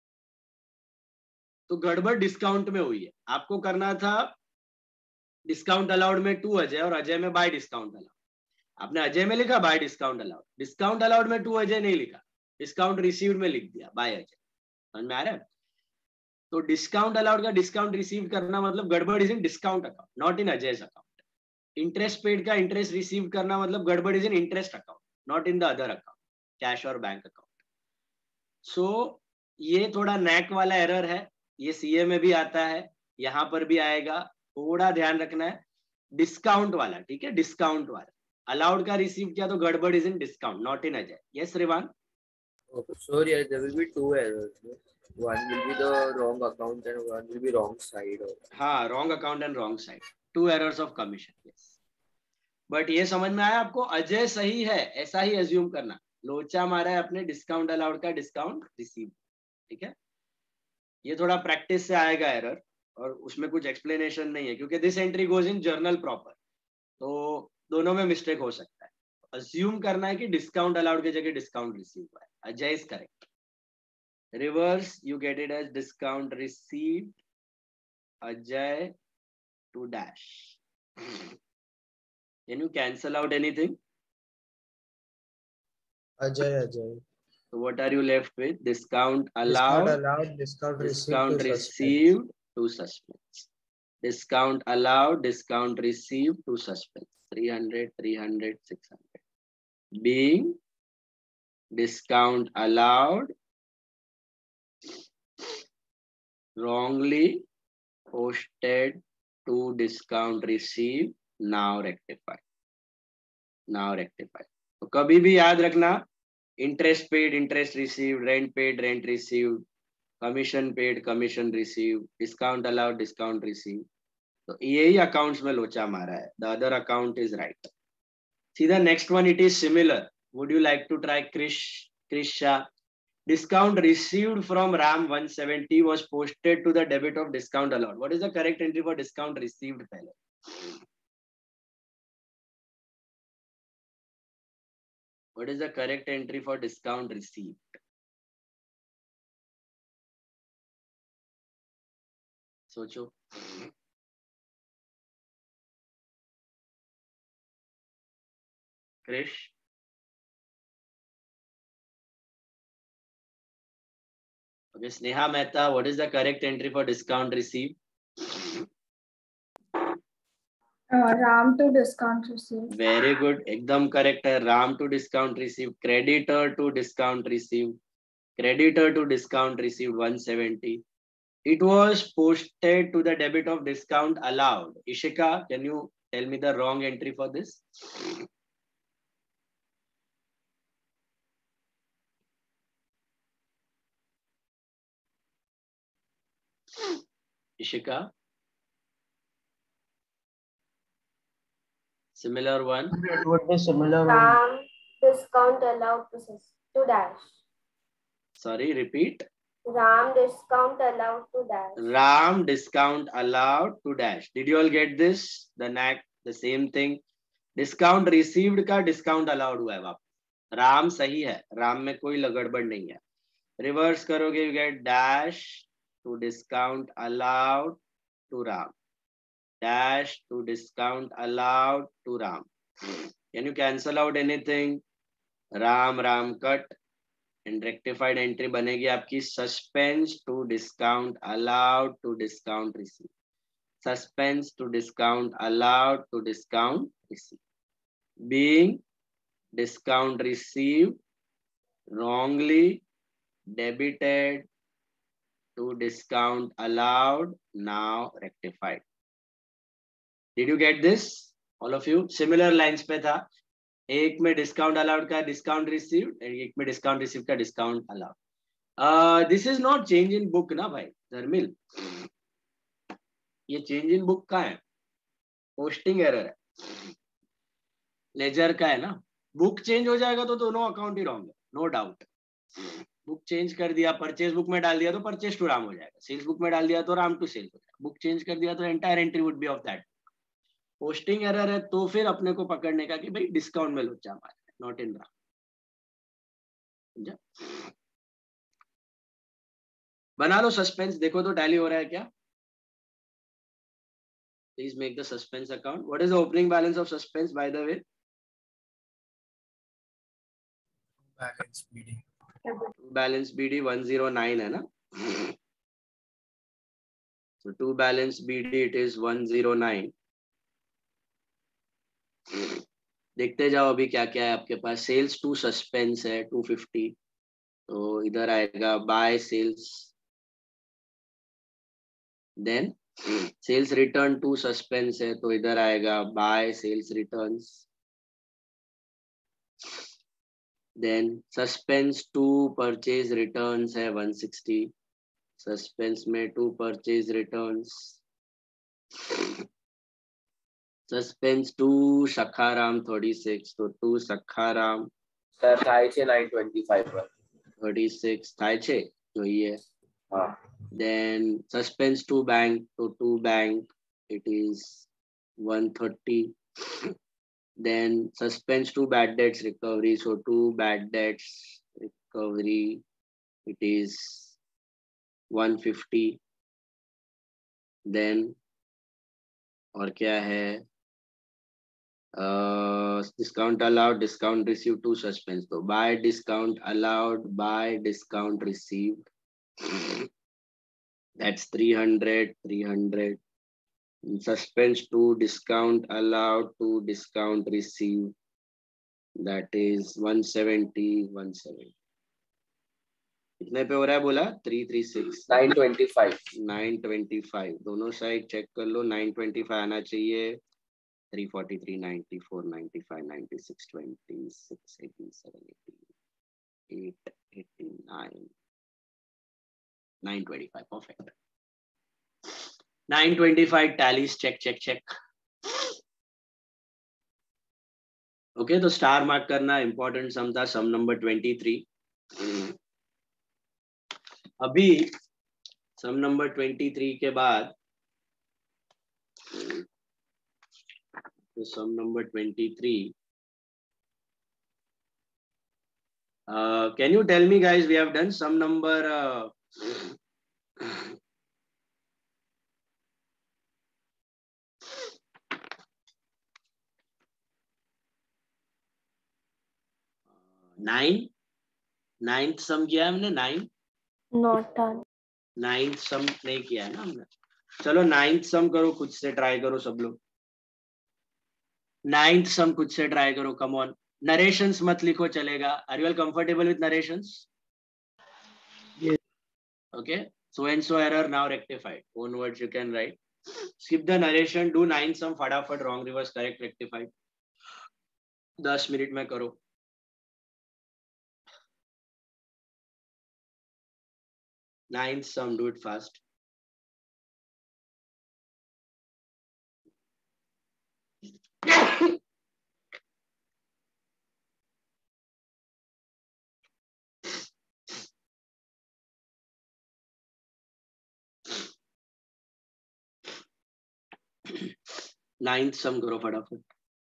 तो गड़बड़ डिस्काउंट में हुई है. आपको करना था डिस्काउंट अलाउड में टू अजय और अजय में बाय डिस्काउंट अलाउड. आपने अजय में लिखा by discount allowed, discount allowed में टू अजय नहीं लिखा, डिस्काउंट रिसीव्ड में लिख दिया बाय अजय. समझ में आ रहा है? तो डिस्काउंट अलाउड का डिस्काउंट रिसीव करना मतलब गड़बड़ is in discount account, not in Ajay's account. Interest paid का इंटरेस्ट रिसीव करना मतलब गड़बड़ is in interest account, not in the other account, cash और बैंक अकाउंट. सो ये थोड़ा नैक वाला एरर है, ये सीए में भी आता है, यहां पर भी आएगा. थोड़ा ध्यान रखना है, डिस्काउंट वाला. ठीक है, डिस्काउंट वाला. अलाउड का रिसीव किया तो गड़बड़ is in discount, not in Ajay. Yes Rivaan? Sorry, there will be two errors. One will be the wrong account and one will be wrong side. हाँ, wrong account and wrong side, two errors of commission. Yes, but ये समझ में आया आपको, अजय सही है ऐसा ही assume करना. लोचा मारा है अपने डिस्काउंट अलाउड का डिस्काउंट रिसीव. ठीक है, ये थोड़ा प्रैक्टिस से आएगा एरर, और उसमें कुछ एक्सप्लेनेशन नहीं है क्योंकि this entry goes in journal proper, तो दोनों में मिस्टेक हो सकता है. अज्यूम करना है कि डिस्काउंट अलाउड की जगह डिस्काउंट रिसीव हुआ है. Ajay is correct. Reverse you get it as discount received Ajay to dash. Can you cancel out anything? Ajay. So what are you left with? Discount Discount allowed, allowed, discount discount received received to to suspense. suspense. Discount allowed, discount received to suspense. 300, 300, 600. Being discount allowed, wrongly posted to discount received, now rectified. Now rectified. तो कभी भी याद रखना, interest paid interest received, rent paid rent received, commission paid commission received, discount allowed discount received. तो यही accounts में लोचा मारा है. The other account is right. See the next one, it is similar. Would you like to try? Krish Shah. Discount received from RAM 170 was posted to the debit of discount allowed. What is the correct entry for discount received? पहले what is the correct entry for discount received? सोचो. Krish? Okay, Sneha Mehta, what is the correct entry for discount received? Ram to discount received. Very good, एकदम correct है. Ram to discount receive, creditor to discount receive, creditor to discount received 170. It was posted to the debit of discount allowed. Ishika, can you tell me the wrong entry for this? Ishika? Similar one? It would be similar one. Ram discount allowed to dash. Sorry, repeat. Ram discount allowed to dash. Ram discount allowed to dash. Did you all get this? The same thing. Discount received का discount allowed हुआ है वापस. राम सही है, राम में कोई गड़बड़ नहीं है. रिवर्स करोगे you get dash to discount allowed to Ram. Dash to discount allowed to Ram. Can you cancel out anything? Ram, Ram cut. And rectified entry बनेगी आपकी suspense to discount allowed to discount receive. Suspense to discount allowed to discount receive. Being discount received wrongly debited to discount allowed, now rectified. Did you get this? All of you? Similar lines पे था. एक में discount allowed का discount received, एक में discount receive का discount allowed. This is not change in book ना भाई धर्मिल, ये चेंज इन बुक का है, पोस्टिंग एरर है, लेजर का है ना. बुक चेंज हो जाएगा तो दोनों अकाउंट ही रॉन्ग है, नो डाउट. बुक चेंज कर दिया, परचेज बुक में डाल दिया तो परचेज टू राम हो जाएगा, सेल्स बुक में डाल दिया तो राम टू सेल्स हो जाएगा. बुक चेंज कर दिया तो entire entry would be of that. Posting error है तो फिर अपने को पकड़ने का कि भाई डिस्काउंट में लोचा मारा, नॉट इन राम. बना लो सस्पेंस, देखो तो टैली हो रहा है क्या. Please make the suspense account. What is the opening balance of suspense by the way? Balance BD 109 है ना. So to balance BD it is 109. देखते जाओ अभी क्या क्या है आपके पास. सेल्स टू सस्पेंस है 250, तो इधर आएगा by sales. Then sales return to suspense है तो इधर आएगा by sales returns. Then suspense to purchase returns है 160. सस्पेंस में to purchase returns. Suspense to Sakharam 36, तो टू सखाराम सर थाई छे 925 पर 36 थाई छे जो ये. हाँ. देन सस्पेंस टू बैंक, तो to bank it is 130. Then suspense to bad debts recovery, so to bad debts recovery it is 150. Then और क्या है, discount allowed discount receive to suspense, तो by discount allowed by discount received, that's 300. Suspense to discount allowed to discount receive, that is 170. कितने पे हो रहा है बोला? 336 925. दोनों साइड चेक कर लो. 925 आना चाहिए. 343 94 95 96 26 87 88 89 925. परफेक्ट. 925 tallies check. ओके, तो स्टार मार्क करना इंपॉर्टेंट सम था, सम नंबर 23. अभी सम नंबर 23 के बाद तो sum number 23, can you tell me guys, we have done sum number 9. 9th sum किया हमने. 9 Not done. 9th सम नहीं किया है ना हमने. चलो 9th सम करो, खुद से ट्राई करो सब लोग. नाइन्थ सम खुद से ट्राई करो, कम ऑन. नरेशंस मत लिखो, चलेगा. Are you all comfortable with narrations? Okay, so and so error now rectified. Own words you can write. Skip the narration, do 9 sum फटाफट, wrong reverse correct rectified. 10 minute में करो. Ninth sum, do it fast. Ninth sum करो फटाफट.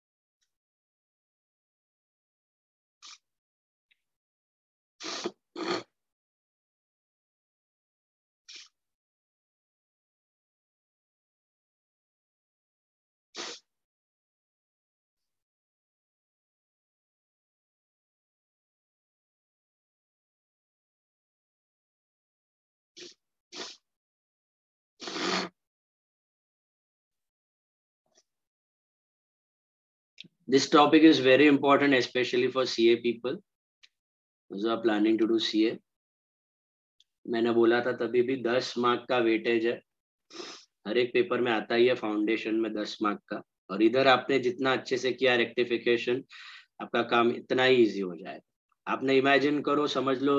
This topic is very important, especially for CA people who are planning to do CA. मैंने बोला था तभी भी 10 मार्क का वेटेज है. हर एक पेपर में आता ही है, फाउंडेशन में 10 मार्क का. और इधर आपने जितना अच्छे से किया रेक्टिफिकेशन, आपका काम इतना ही इजी हो जाएगा. आपने इमेजिन करो, समझ लो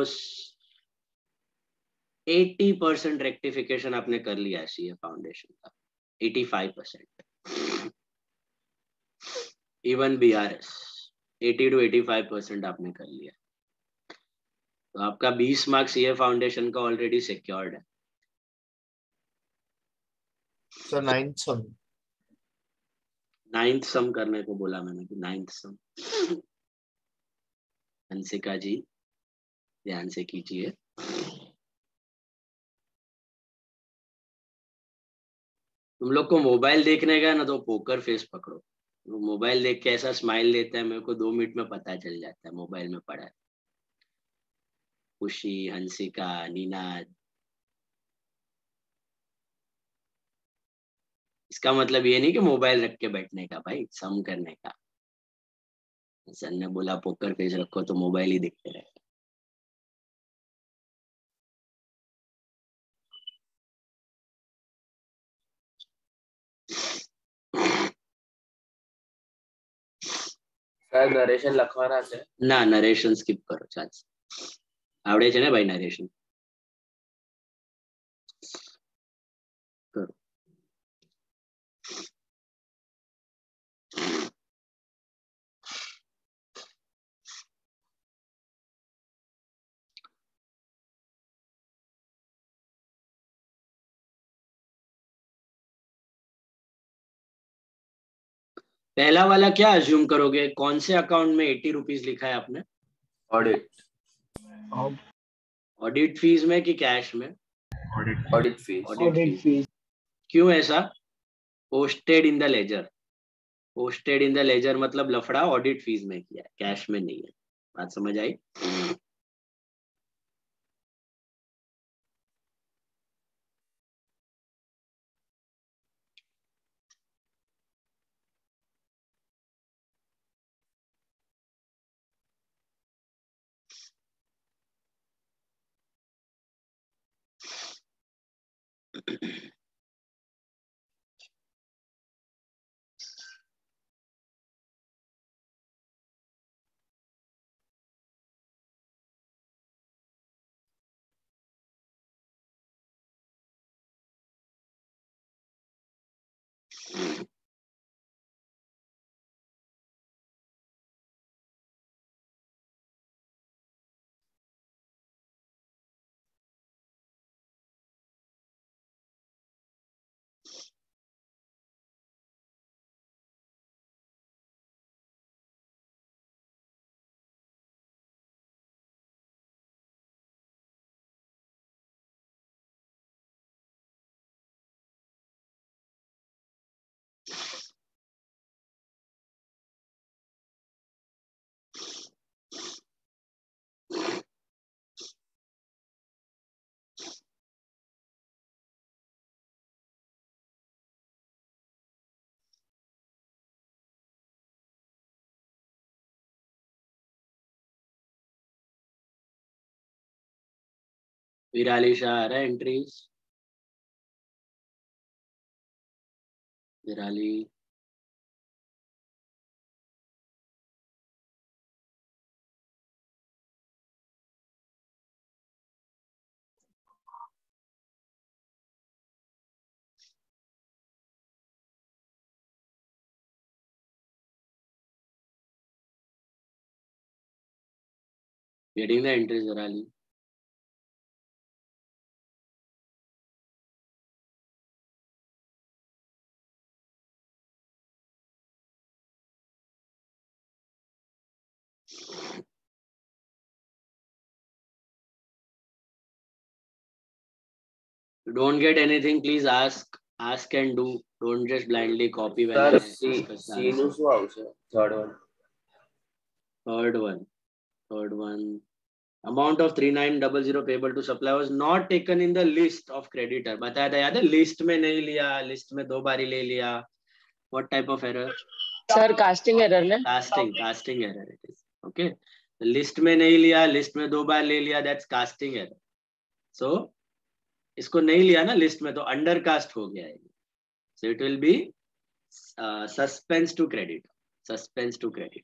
80% रेक्टिफिकेशन आपने कर लिया है सीए फाउंडेशन का. 85%. इवन BRS 80 to 85% आपने कर लिया. तो आपका 20 मार्क्स सीए फाउंडेशन का ऑलरेडी सिक्योर्ड है. So ninth sum. Ninth sum करने को बोला मैंने कि नाइन्थ सम. हंसिका जी ध्यान से कीजिए. तुम लोग को मोबाइल देखने का ना, तो पोकर फेस पकड़ो. मोबाइल देख के ऐसा स्माइल देता है, मेरे को 2 मिनट में पता चल जाता है मोबाइल में पड़ा है. खुशी, हंसिका, नीनाद. इसका मतलब ये नहीं कि मोबाइल रख के बैठने का भाई, सम करने का. सर ने बोला पोकर फेस रखो तो मोबाइल ही दिखते रहे. સાહેબ નરેશન લખવાના છે? ના, નરેશન સ્કીપ કરો, ચાલશે. આવડે છે ને ભાઈ નરેશન? કરો. पहला वाला क्या अज्यूम करोगे? कौन से अकाउंट में 80 रुपीज लिखा है आपने? ऑडिट. ऑडिट फीस में कि कैश में? Audit fees. Audit fees. क्यों ऐसा? Posted in the ledger. Posted in the ledger मतलब लफड़ा ऑडिट फीस में किया है, कैश में नहीं है. बात समझ आई? विराली शाह आ रहा है entries? Virali getting the entries, Virali? You don't get anything, please ask and do. Don't just blindly copy when I Sir, discuss the C answer. નું શું આવશે? Third one. Third one. Amount of 3900 payable to supplier was not taken in the list of creditor. बताया था याद है? List में नहीं लिया, list में 2 बारी ले लिया. What type of error? Sir, casting error ने? Casting error it is. Okay. List में नहीं लिया, list में 2 बार ले लिया, that's casting error. So इसको नहीं लिया ना लिस्ट में, तो अंडर कास्ट हो गया है. So it will be suspense to credit. Suspense to credit.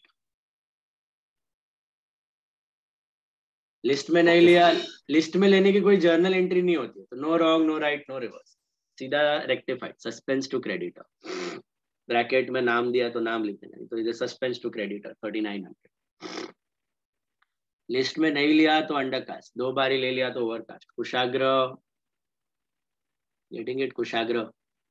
List में नहीं लिया, लिस्ट में लेने की कोई जर्नल एंट्री नहीं होती, तो no wrong, no right, no reverse, सीधा rectified. Suspense to creditor. Bracket में नाम दिया तो नाम लिख देना, तो इधर सस्पेंस टू क्रेडिटर 3900. लिस्ट में नहीं लिया तो अंडर कास्ट, 2 बारी ले लिया तो overcast. Kushagra, getting it? Kushagra.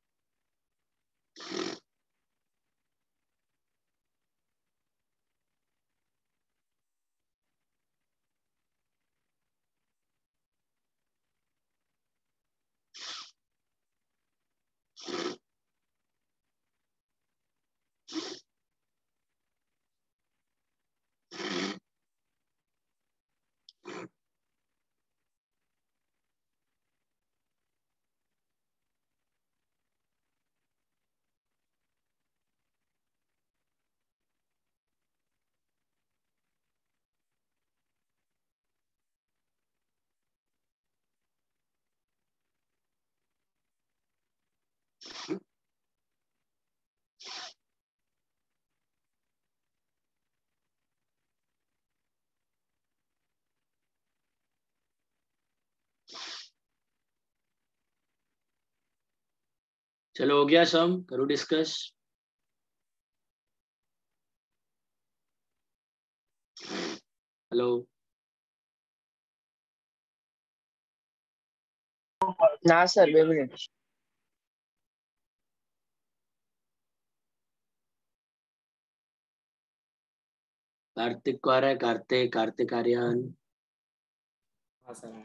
चलो हो गया सम, करो डिस्कस. हेलो, ना सर 2 मिनट. कार्तिक को आ रहा है? कार्तिक आर्यन. हाँ sir.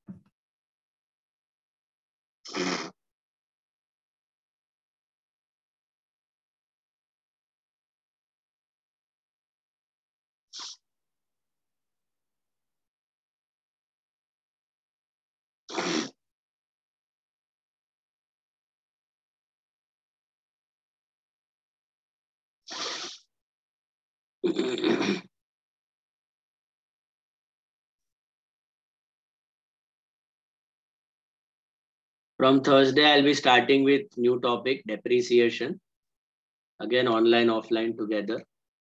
From Thursday, I'll be starting with new topic, depreciation. Again, online, offline together.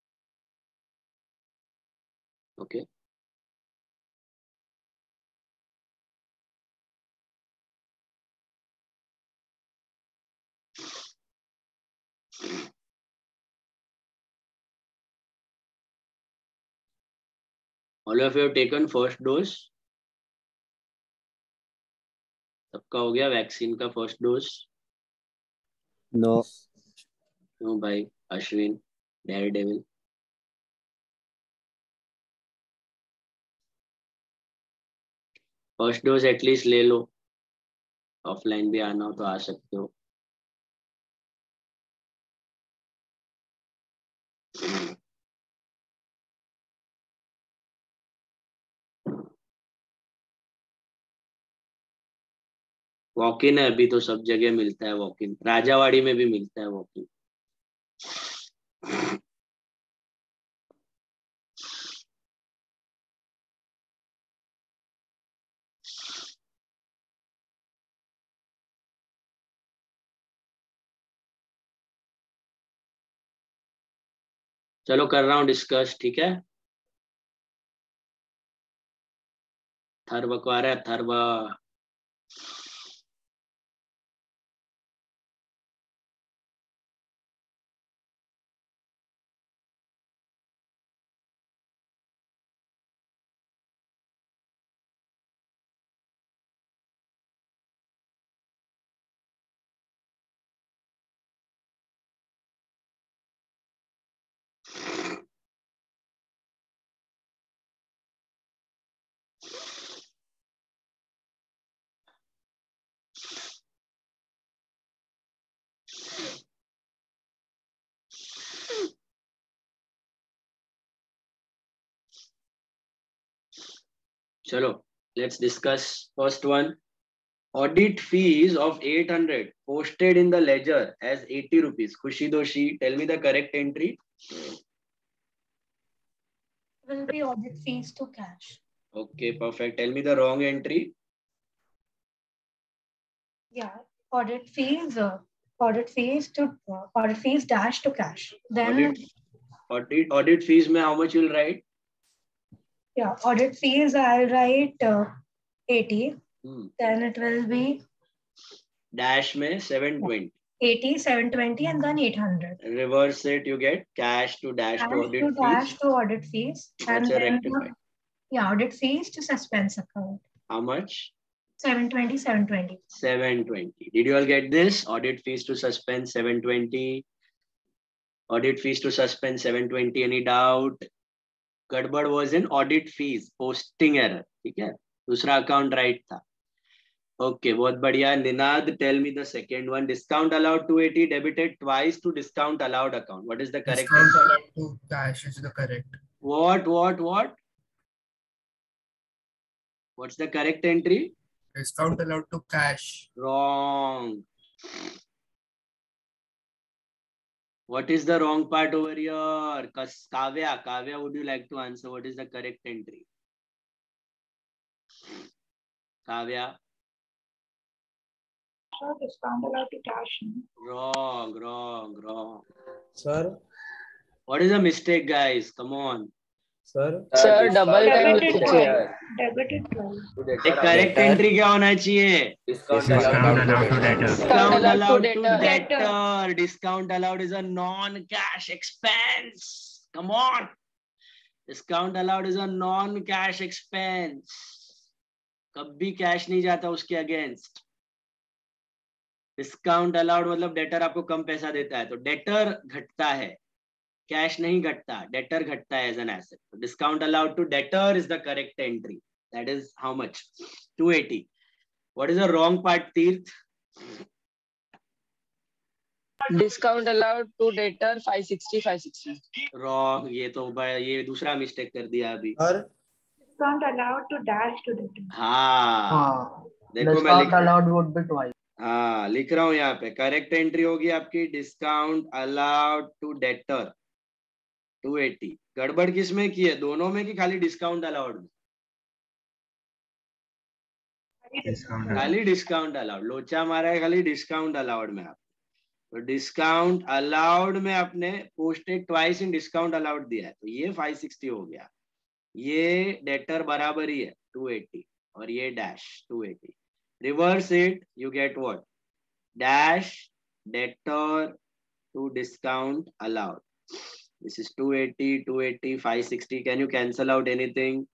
Okay. All of you have taken first dose. सबका हो गया वैक्सीन का फर्स्ट डोज? नो. नो भाई. Ashwin, daredevil. First dose at least ले लो. Offline भी आना हो तो आ सकते हो. वॉक इन है अभी तो, सब जगह मिलता है वॉक इन. राजावाड़ी में भी मिलता है वॉक इन. चलो कर रहा हूँ डिस्कस, ठीक है। थर्व को आ रहा है, थर्व। चलो let's discuss first one. Audit fees of 800 posted in the ledger as 80 rupees. Khushi Doshi, tell me the correct entry. Will be audit fees to cash. Okay, perfect. Tell me the wrong entry. Yeah, audit fees dash to cash. Then Audit fees में how much you'll write? Yeah, audit fees I'll write 80. Then it will be dash में 720. 80, 720, and then 800. Reverse it, you get cash to dash to audit fees. Dash to audit fees. That's and then rectified. Yeah, audit fees to suspense account. How much? 720, 720. 720. Did you all get this? Audit fees to suspense 720. Audit fees to suspense 720. Any doubt? गड़बड़ was in audit fees, posting error. ठीक है, दूसरा account right था. Okay, बहुत बढ़िया. Ninad, tell me the second one. Discount allowed 280 debited twice to discount allowed account. What is the correct? Discount allowed to cash is the correct. What? What's the correct entry? Discount allowed to cash. Wrong. What is the wrong part over here? Kavya, would you like to answer? What is the correct entry? Kavya? Discount allowed to cash. Wrong. Sir? What is the mistake, guys? Come on. Sir? Sir, double time Debited twice. The correct entry क्या होना चाहिए? Discount allowed to debtor. Discount allowed to debtor. Discount allowed is a non-cash expense. Come on. Discount allowed is a non-cash expense. कभी cash नहीं जाता उसके against. Discount allowed मतलब debtor आपको कम पैसा देता है तो डेटर घटता है, कैश नहीं घटता, डेटर घटता है as an asset. Discount allowed to debtor is the correct entry. That is how much? 280. What is the wrong part, Tirth? Discount allowed to debtor 560. Wrong. ये दूसरा मिस्टेक कर दिया अभी. Discount allowed to dash to debtor. हाँ, देखो मैं लिख रहा हूँ यहाँ पे. करेक्ट एंट्री होगी आपकी डिस्काउंट अलाउड टू डेटर 280. गड़बड़ किस में की है? दोनों में कि खाली डिस्काउंट अलाउड में? खाली डिस्काउंट अलाउड. लोचा मारा है खाली डिस्काउंट अलाउड में आप. तो डिस्काउंट अलाउड में आपने posted twice in discount allowed दिया है तो ये 560 हो गया. ये डेटर बराबर ही है 280 और ये dash 280. Reverse it, you get what? Dash debtor to discount allowed. This is 280, 560. Can you cancel out anything?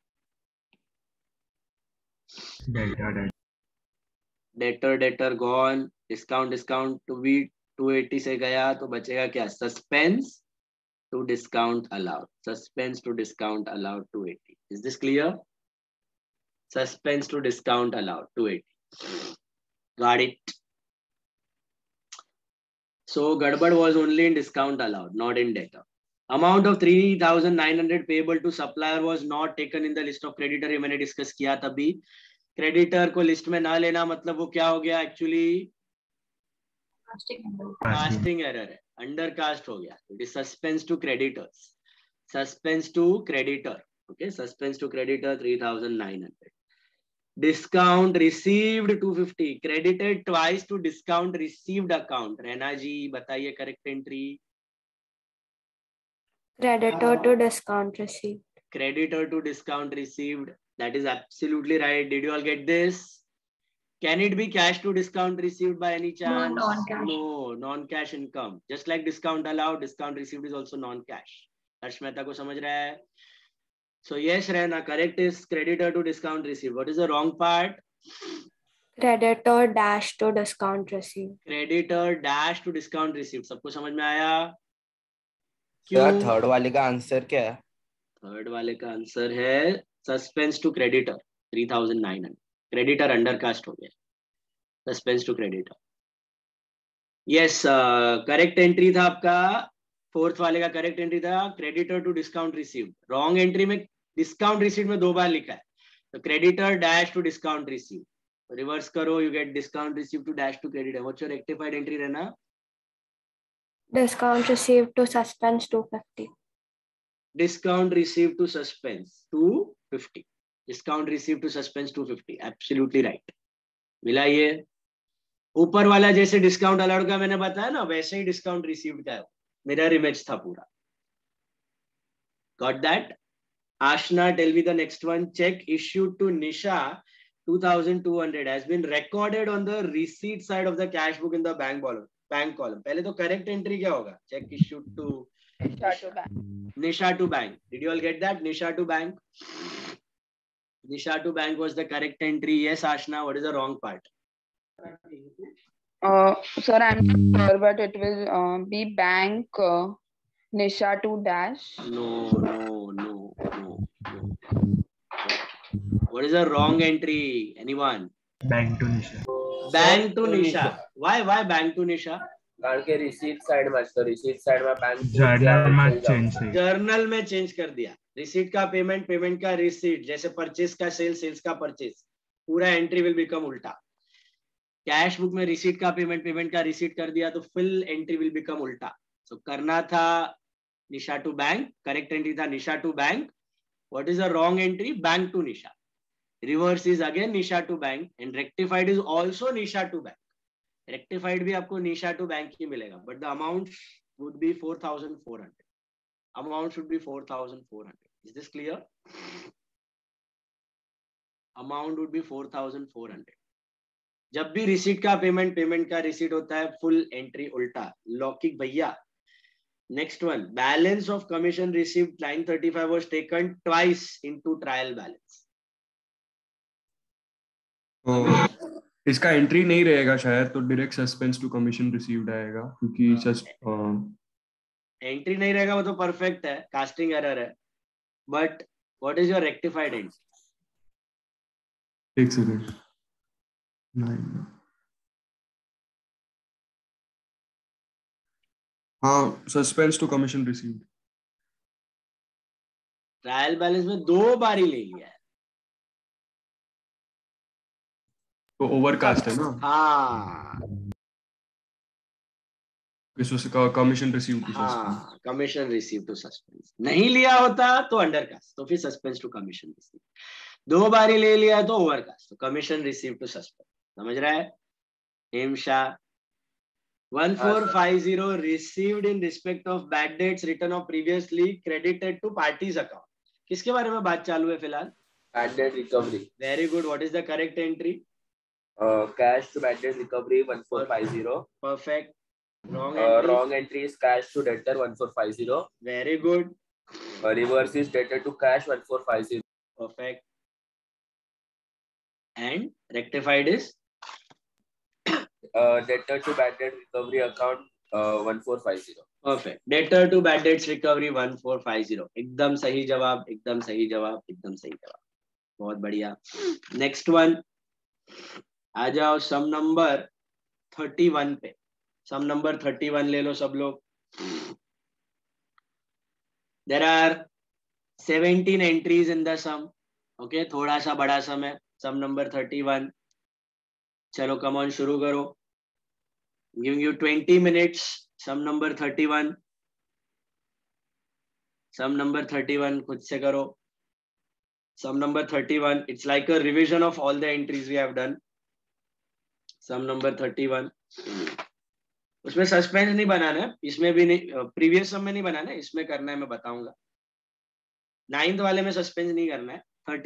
Debtor gone. Discount to be 280 से गया तो बचेगा क्या? Suspense to discount allowed. Suspense to discount allowed 280. Is this clear? Suspense to discount allowed 280. Got it. So gadbad was only in discount allowed, not in debtor. Amount of 3,900 payable to supplier was not taken in the list of creditor. ये मैंने discuss किया तभी. Creditor को list में ना लेना मतलब वो क्या हो गया? एक्चुअली कास्टिंग एरर है, अंडर कास्ट हो गया. It is suspense to creditors. Suspense to creditor. Okay, suspense to creditor 3,900. Discount received 250. Credited twice to discount received account. Raina ji बताइए correct entry. Creditor to discount received. Creditor to discount received. That is absolutely right. Did you all get this? Can it be cash to discount received by any chance? No, non-cash. No, non-cash income. Just like discount allowed, discount received is also non-cash. Harsh Mehta को समझ रहा है? So yes, Rehna, correct is creditor to discount received. What is the wrong part? Creditor dash to discount received. Creditor dash to discount received. सबको समझ में आया? Sir third वाले का आंसर क्या है? थर्ड वाले का आंसर है suspense to creditor 3900. Creditor undercast हो गया. Suspense to creditor. Yes, correct entry था आपका. फोर्थ वाले का करेक्ट एंट्री था creditor to discount received. Wrong entry में डिस्काउंट रिसीव्ड में 2 बार लिखा है. तो creditor dash to discount received. Reverse करो, you get discount received to dash to creditor. What's your rectified entry रहना? Discount received to suspense 250. Discount received to suspense 250. Discount received to suspense 250. Absolutely right. मिला ये. ऊपर वाला जैसे discount allowed का मैंने बताया ना, वैसे ही डिस्काउंट रिसीव्ड का है. मिरर इमेज था पूरा. Got that? Ashna, tell me the next one. Check issued to Nisha 2200 has been recorded on the receipt side of the cash book in the bank column. पहले तो correct entry क्या होगा? Cheque issued to Nisha to bank. Did you all get that? Nisha to bank. Nisha to bank was the correct entry. Yes, Ashna. What is the wrong part? Sir, I'm not sure, but it will be bank Nisha to dash. No. What is the wrong entry? Anyone? Bank to Nisha. Bank to Nisha. Why bank to Nisha? कारण के receipt side में, तो receipt side में bank journal में change कर दिया. Receipt का payment, payment का रिसीट, जैसे परचेस का सेल, सेल्स का परचेस, पूरा एंट्री विल बिकम उल्टा. कैश बुक में रिसीट का पेमेंट, पेमेंट का रिसीट कर दिया तो फुल एंट्री विल बिकम उल्टा. सो करना था Nisha to bank. Correct entry था Nisha to bank. What is the wrong entry? Bank to Nisha. Reverse is again Nisha to bank and rectified is also Nisha to bank. Rectified भी आपको Nisha to bank ही मिलेगा, but the amount would be 4400. Amount should be 4400. Is this clear? Amount would be 4400. जब भी receipt का payment, payment का receipt होता है, फुल एंट्री उल्टा. लौकिक भैया. Next one, balance of commission received line 35 was taken twice into trial balance. इसका entry नहीं रहेगा शायद, तो direct suspense to commission received आएगा, क्योंकि एंट्री नहीं रहेगा. वो तो परफेक्ट है, कास्टिंग एरर है. But what is your rectified entry? एक सेकंड. हाँ, suspense to commission received. Trial balance में 2 बार ही ले लिया है. तो ओवरकास्ट है ना? हाँ, commission receive to suspense. Commission receive to suspense. नहीं लिया होता तो अंडरकास्ट, तो फिर सस्पेंस टू कमीशन रिसीव. 2 बार ही ले लिया तो ओवरकास्ट, तो कमीशन रिसीव टू सस्पेंस. समझ रहा है? हेमशा 1450 received in respect of bad debts return of previously credited to parties account. किसके बारे में बात चालू है फिलहाल? Bad debt recovery. Very good. What is the correct entry? Cash to bad debt recovery 1450. Perfect. Wrong entry is cash to debtor 1450. Very good. Reverse is debtor to cash 1450. Perfect. And rectified is debtor to bad debt recovery account 1450. Perfect. Debtor to bad debts recovery 1450. एकदम सही जवाब, एकदम सही जवाब, एकदम सही जवाब. बहुत बढ़िया. नेक्स्ट वन आ जाओ. सम नंबर 31 पे. सम नंबर 31 ले लो सब लोग. There are 17 entries in the sum. Okay, थोड़ा सा बड़ा सम है. Sum number 31. चलो कम ऑन शुरू करो. Giving you 20 minutes. Sum number 31. Sum number 31 खुद से करो. Sum number 31. It's like a revision of all the entries we have done. Sum number 31. उसमें सस्पेंस नहीं बनाना है, इसमें भी नहीं, प्रीवियस सम में नहीं बनाना है, इसमें करना है, मैं बताऊंगा। 9th वाले में सस्पेंस नहीं करना है।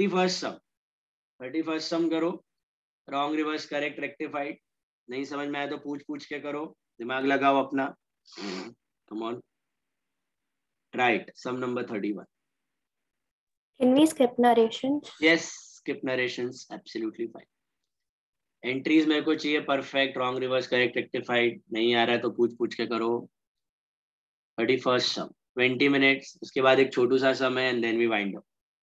31st सम करो, रॉन्ग रिवर्स करेक्ट रेक्टिफाइड। नहीं समझ में आया तो पूछ पूछ के करो, दिमाग लगाओ अपना। Come on, right, sum number 31। Can we skip narrations? Yes, skip narrations, absolutely fine. Entries मेरे को चाहिए perfect, wrong reverse correct rectified. नहीं आ रहा है तो पूछ पूछ के करो। 31st सम 20 मिनट्स, उसके बाद एक छोटू सा सम है, and then we wind up.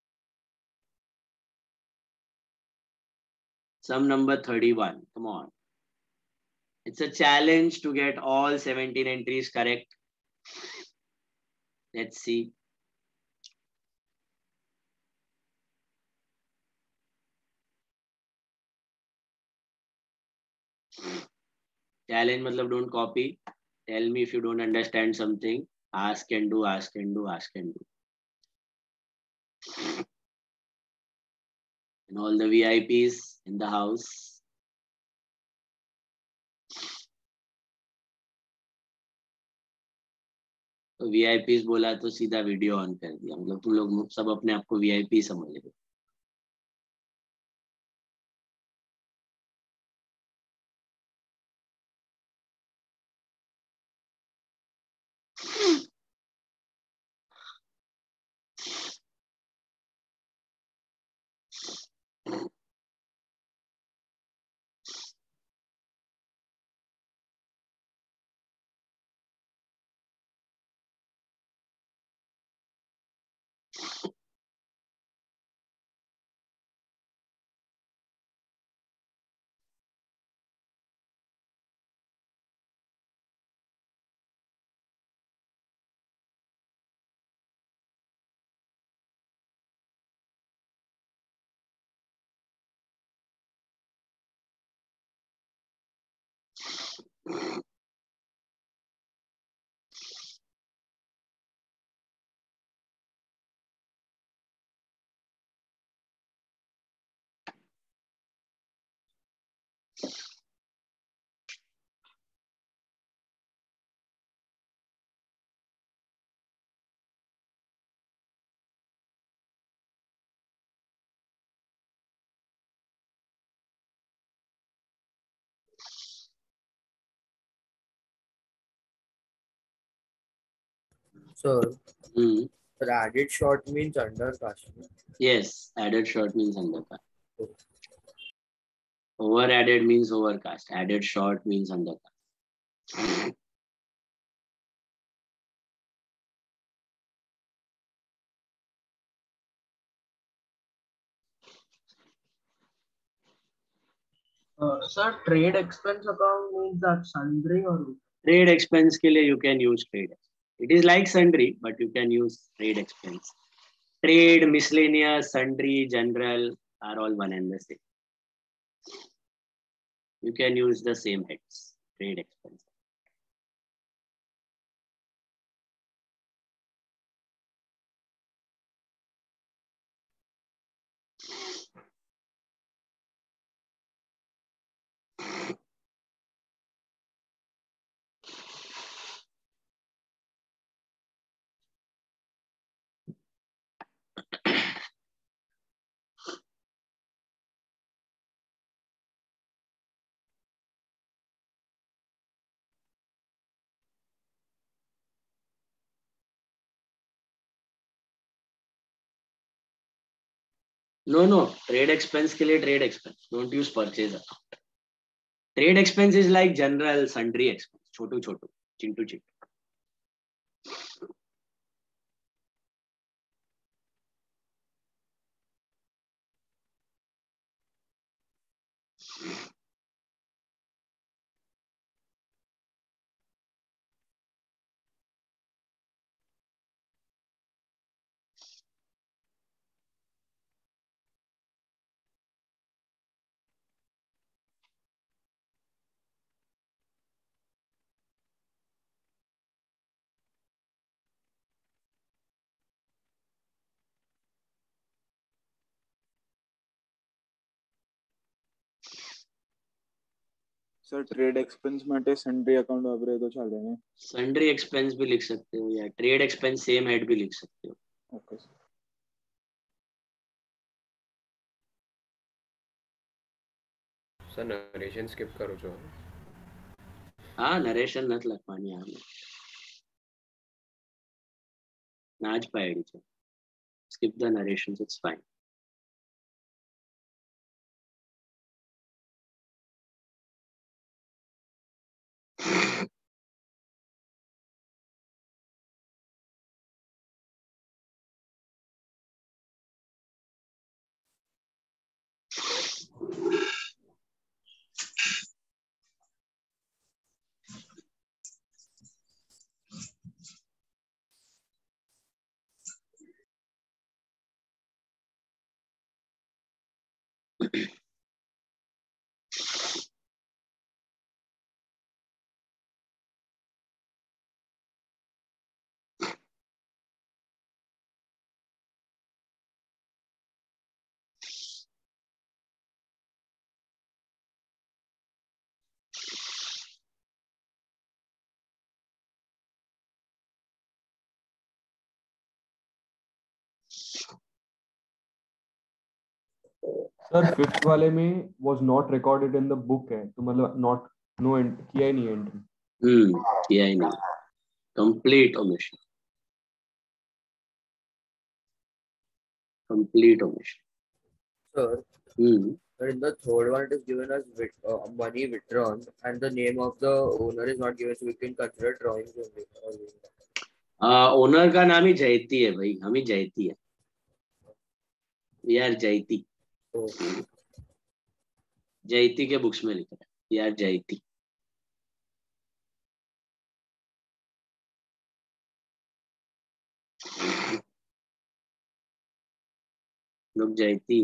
Sum number 31, come on. It's a challenge to get all 17 entries correct. Let's see. Challenge मतलब don't copy. Tell me if you don't understand something. Ask and do, ask and do, ask and do. And all the VIPs in the house. तो VIPs बोला तो सीधा video on कर दिया, मतलब तुम लोग सब अपने आप को VIP समझ रहे हो। So, but added short means undercast. Yes, added short means undercast. Over added means overcast. Added short means undercast. Sir, trade expense account means that sundry or Trade expense के लिए you can use trade. It is like sundry, but you can use trade expense. Trade, miscellaneous, sundry, general are all one and the same. You can use the same heads. Trade expense. No, trade expense के लिए trade expense. Don't use purchase account. Trade expense is like general sundry expense. छोटू छोटू, चिंटू चिंटू. Sir trade expense માટે sundry account वापरे तो चलेगा. सन्ड्री एक्सपेंस भी लिख सकते हो या ट्रेड एक्सपेंस सेम हेड भी लिख सकते हो. ओके सर नरेशन स्किप करो जो. हाँ नरेशन नत લખવાની આમાં ના જ પાડી છે. skip the narrations, it's fine. Sir fifth वाले में was not recorded in the book है तो मतलब not no किया ही नहीं एंट्री. किया ही नहीं. complete omission. Complete omission. Sir, but in the third one, it is given as money withdrawn, and the name of the owner is not given, so we can consider drawings only. Owner का नाम ही जयती है भाई. हम ही जयती है यार. जयती जयती के बुक्स में लिख रहा है यार. जयती लोग जयती.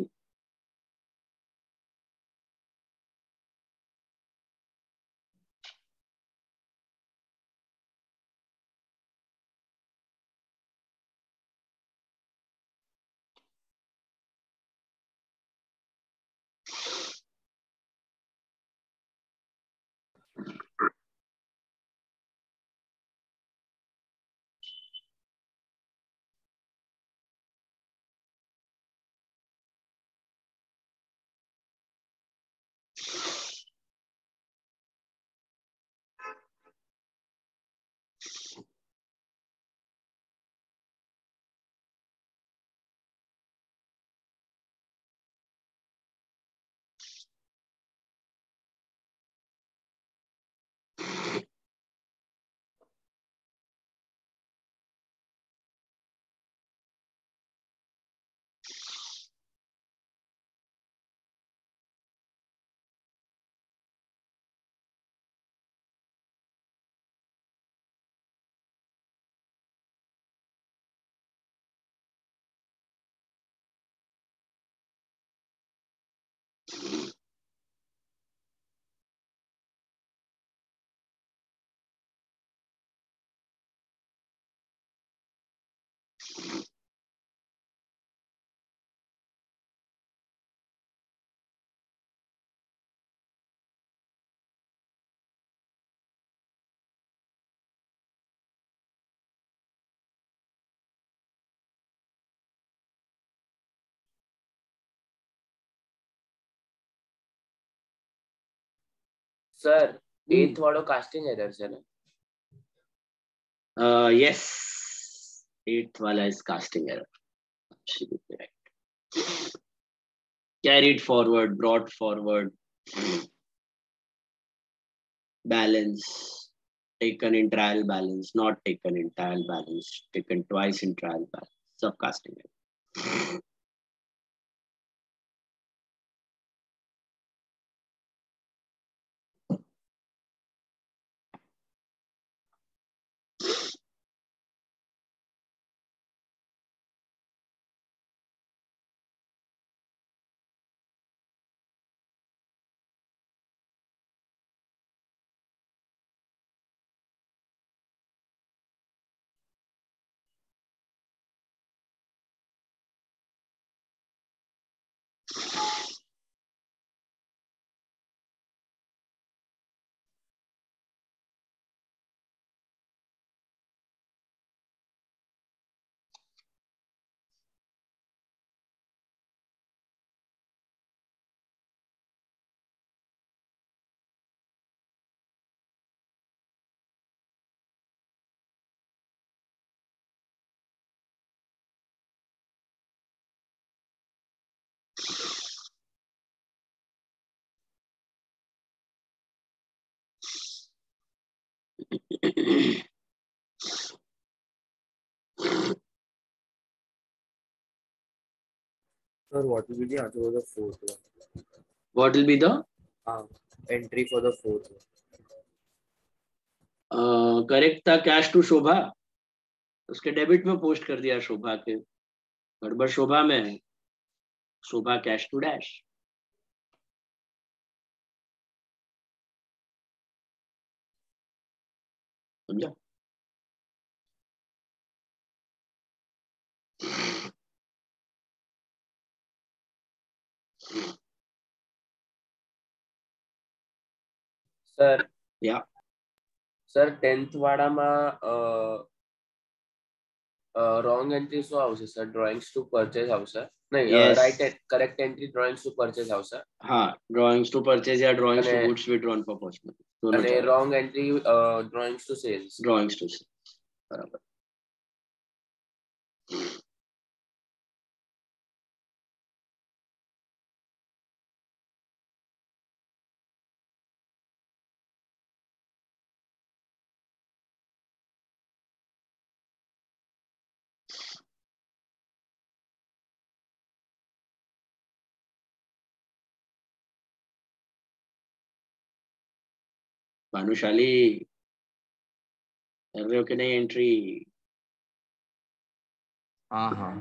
सर 8th वालों कास्टिंग एरर है ना. yes 8th वाला is casting error. Absolutely right. Carried forward, brought forward, balance, taken in trial balance, not taken in trial balance, taken twice in trial balance. Sub casting error. Sir, what will be the answer for the fourth one? What will be the entry for the fourth one? Correct था cash to Shobha, उसके debit में post कर दिया शोभा के, गड़बड़ शोभा में है, Shobha cash to dash. समझा? सर या સર 10th વાળામાં રોંગ એન્ટ્રી શું આવશે સર? ડ્રોઈંગ્સ ટુ પરચેઝ આવશે? નહીં, right correct entry drawings to purchase આવશે? હા, ડ્રોઈંગ્સ ટુ પરચેઝ या drawings to goods withdrawn for postman, અને wrong entry drawings to sales? Drawings to sales, બરાબર। भानुशाली कर रहे हो कि नहीं एंट्री? हाँ हाँ।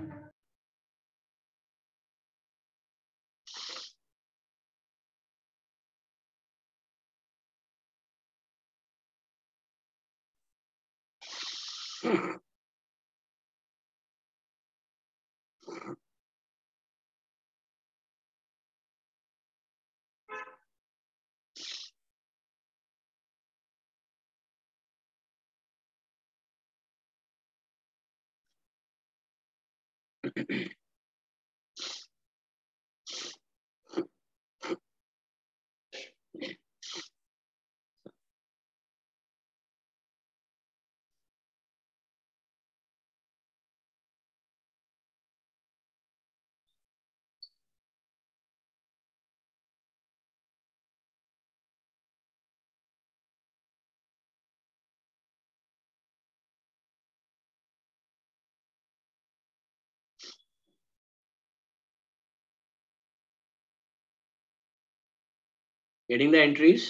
Getting the entries?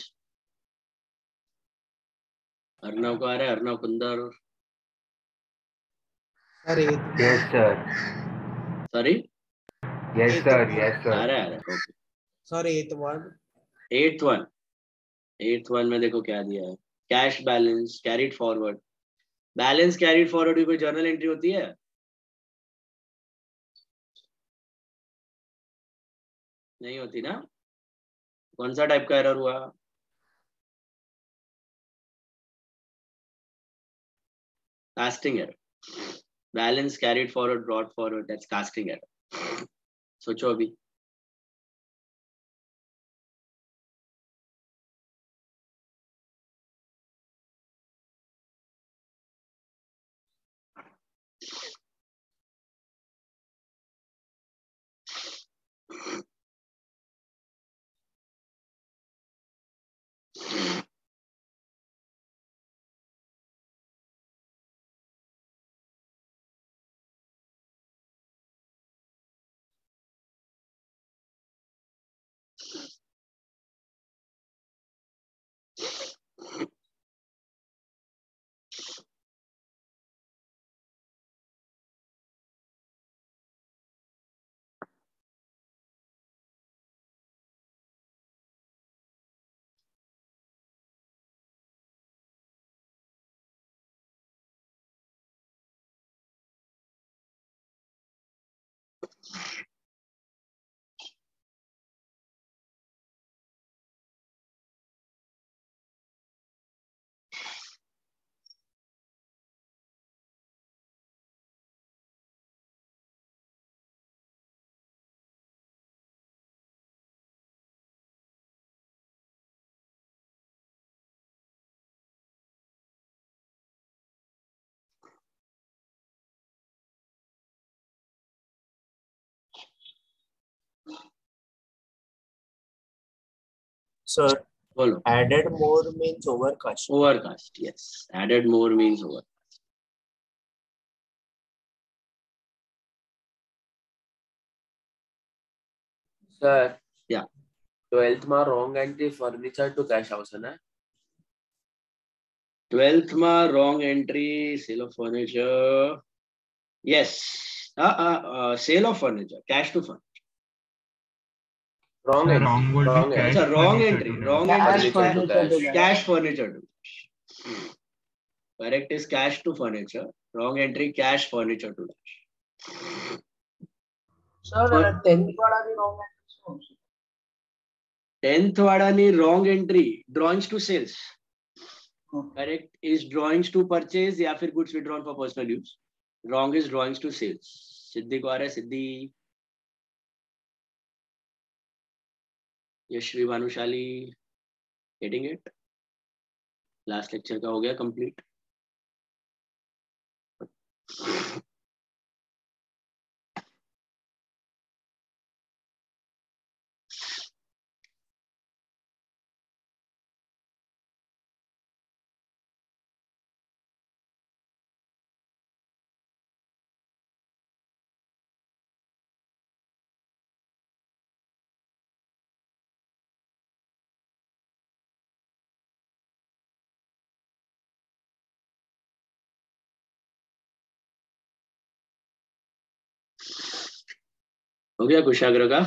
अर्नव को आ रहा है, अर्नव कुंदर। अरे yes sir. Sorry? Yes sir, yes sir. आ रहा है, ओके। सॉरी, एट वन में देखो क्या दिया है, cash balance carried forward. Balance carried forward की कोई जर्नल एंट्री होती है? नहीं होती ना? कौन सा टाइप का एरर हुआ? Casting error. Balance carried forward brought forward, that's casting error. सोचो अभी। Sir, बोलो. Added more means overcast. Overcast, yes. Added more means overcast. Sir. Yeah. 12th ma wrong entry furniture to cash house है ना? 12th ma wrong entry, sale of furniture. Yes. Sale of furniture, cash to furniture. Wrong Sir, entry. wrong would Wrong be entry. cash It's a wrong furniture entry. to Wrong cash. entry. Furniture to cash. Cash furniture to cash. Correct is cash to furniture. Wrong entry, cash furniture to cash. Sir, 10th वाला भी wrong entry. 10th वाला नहीं wrong entry. Drawings to sales. Correct is drawings to purchase या फिर goods withdrawn for personal use. Wrong is drawings to sales. सिद्धि को आ रहा है सिद्धि. Yashvi Bhanushali getting it. Last lecture का हो गया complete. हो गया कुशाग्र का.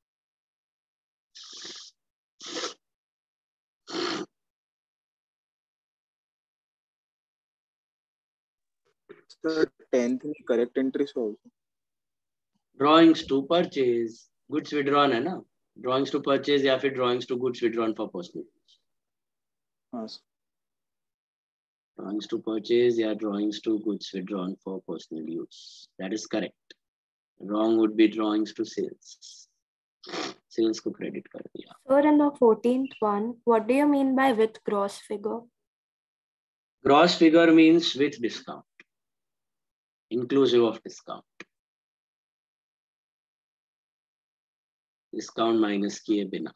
Sir, 10th में correct entries हो. Drawings to purchase, goods withdrawn है ना. Drawings to purchase या फिर drawings to goods withdrawn for personal use. हाँ. Drawings to purchase या drawings to goods withdrawn for personal use. That is correct. Wrong would be drawings to sales. Sales को credit कर दिया. Sir, in the 14th one, what do you mean by with gross figure? Gross figure means with discount, inclusive of discount. Discount minus किए बिना.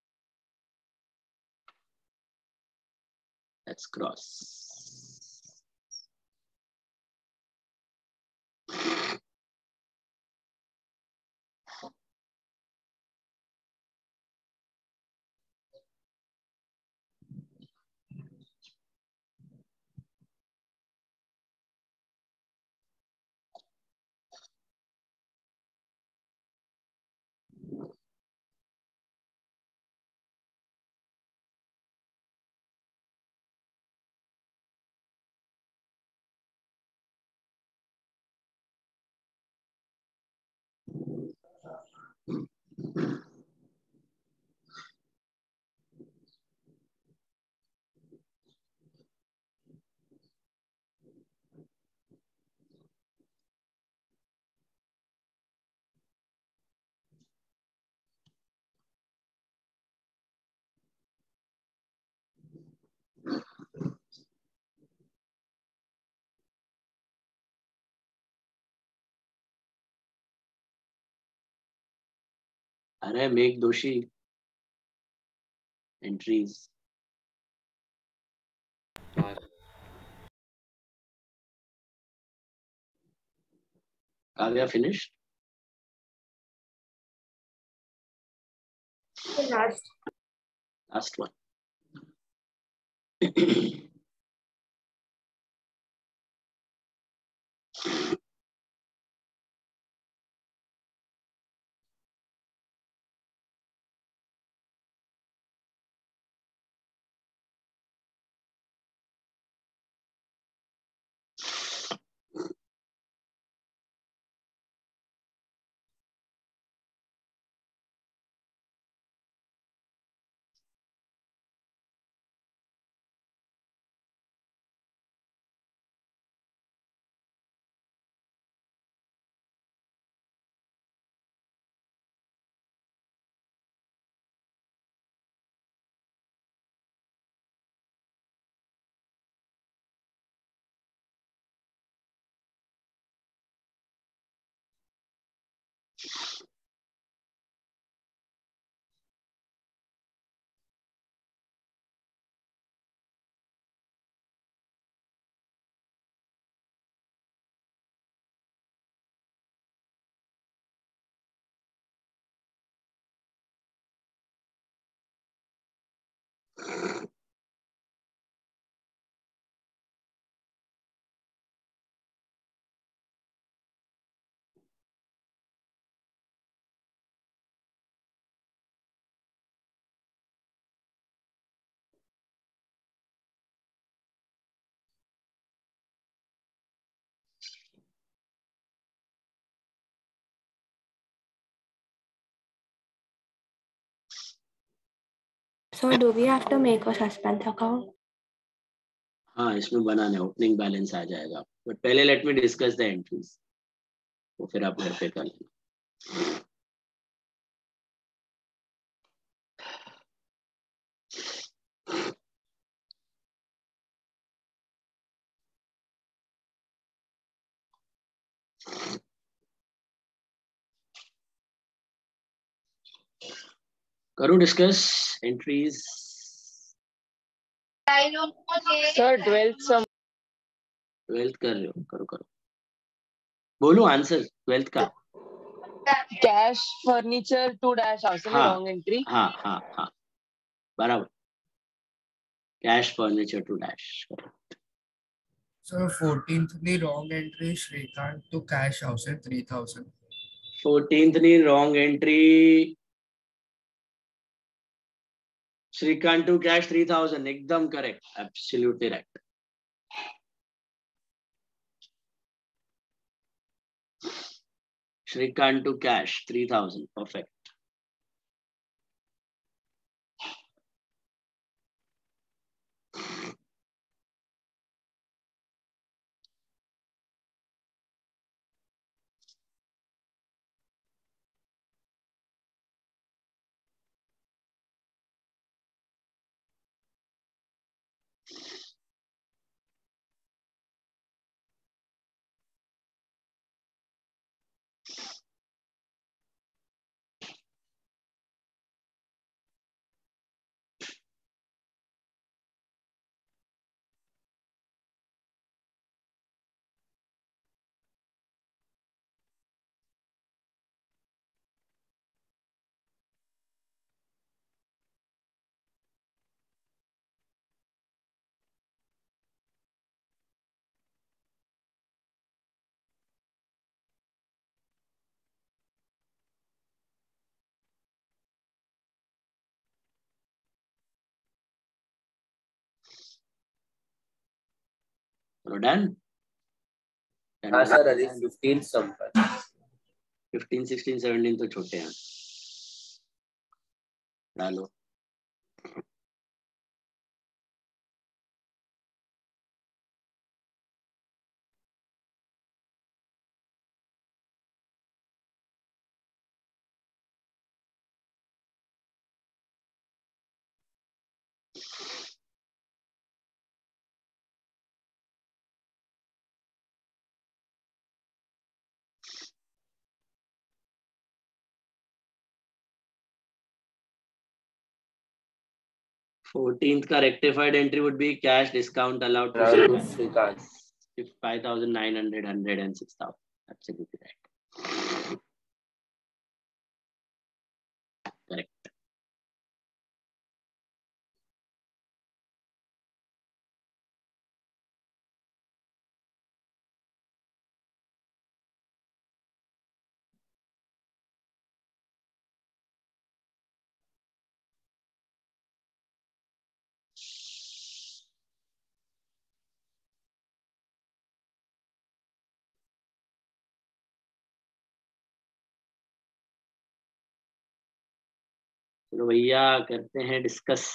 That's gross. अरे make दोषी entries. Kavya finished? Last one. So do we have to make a suspense account? हाँ, इसमें बनाना है, opening balance आ जाएगा, but पहले let me discuss the entries, तो फिर आप घर पे कर लेना। करो डिस्कस एंट्रीज। सर 12th कर रहे हो, करो करो, बोलो आंसर 12th का। कैश फर्नीचर 2 डैश हाउस में रॉन्ग एंट्री। हाँ हाँ हाँ बराबर, cash furniture 2 dash. Sir 14th नी wrong entry Shrikant to cash house 3000। 14th नी wrong entry Shrikant to cash 3000, एकदम correct, absolutely right. Shrikant to cash 3000, perfect. Done? हाँ सर, अभी 15 सम पर 15, 16, 17 तो छोटे हैं, डालो। Fourteenth का rectified entry would be cash discount allowed to Shrikant 5,900, 100 and 6,000. Absolutely right. Correct. चलो भैया करते हैं डिस्कस।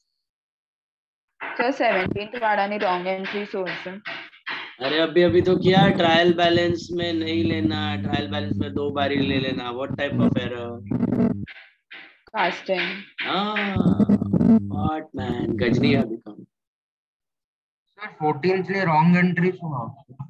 सर 17th वाला नहीं रॉन्ग एंट्री सोर्स। अरे अभी अभी तो किया, ट्रायल बैलेंस में नहीं लेना, ट्रायल बैलेंस में 2 बार ही ले लेना। What type of error? Casting. What man, Ghajini have become. Sir 14th ने रॉन्ग एंट्री सुना।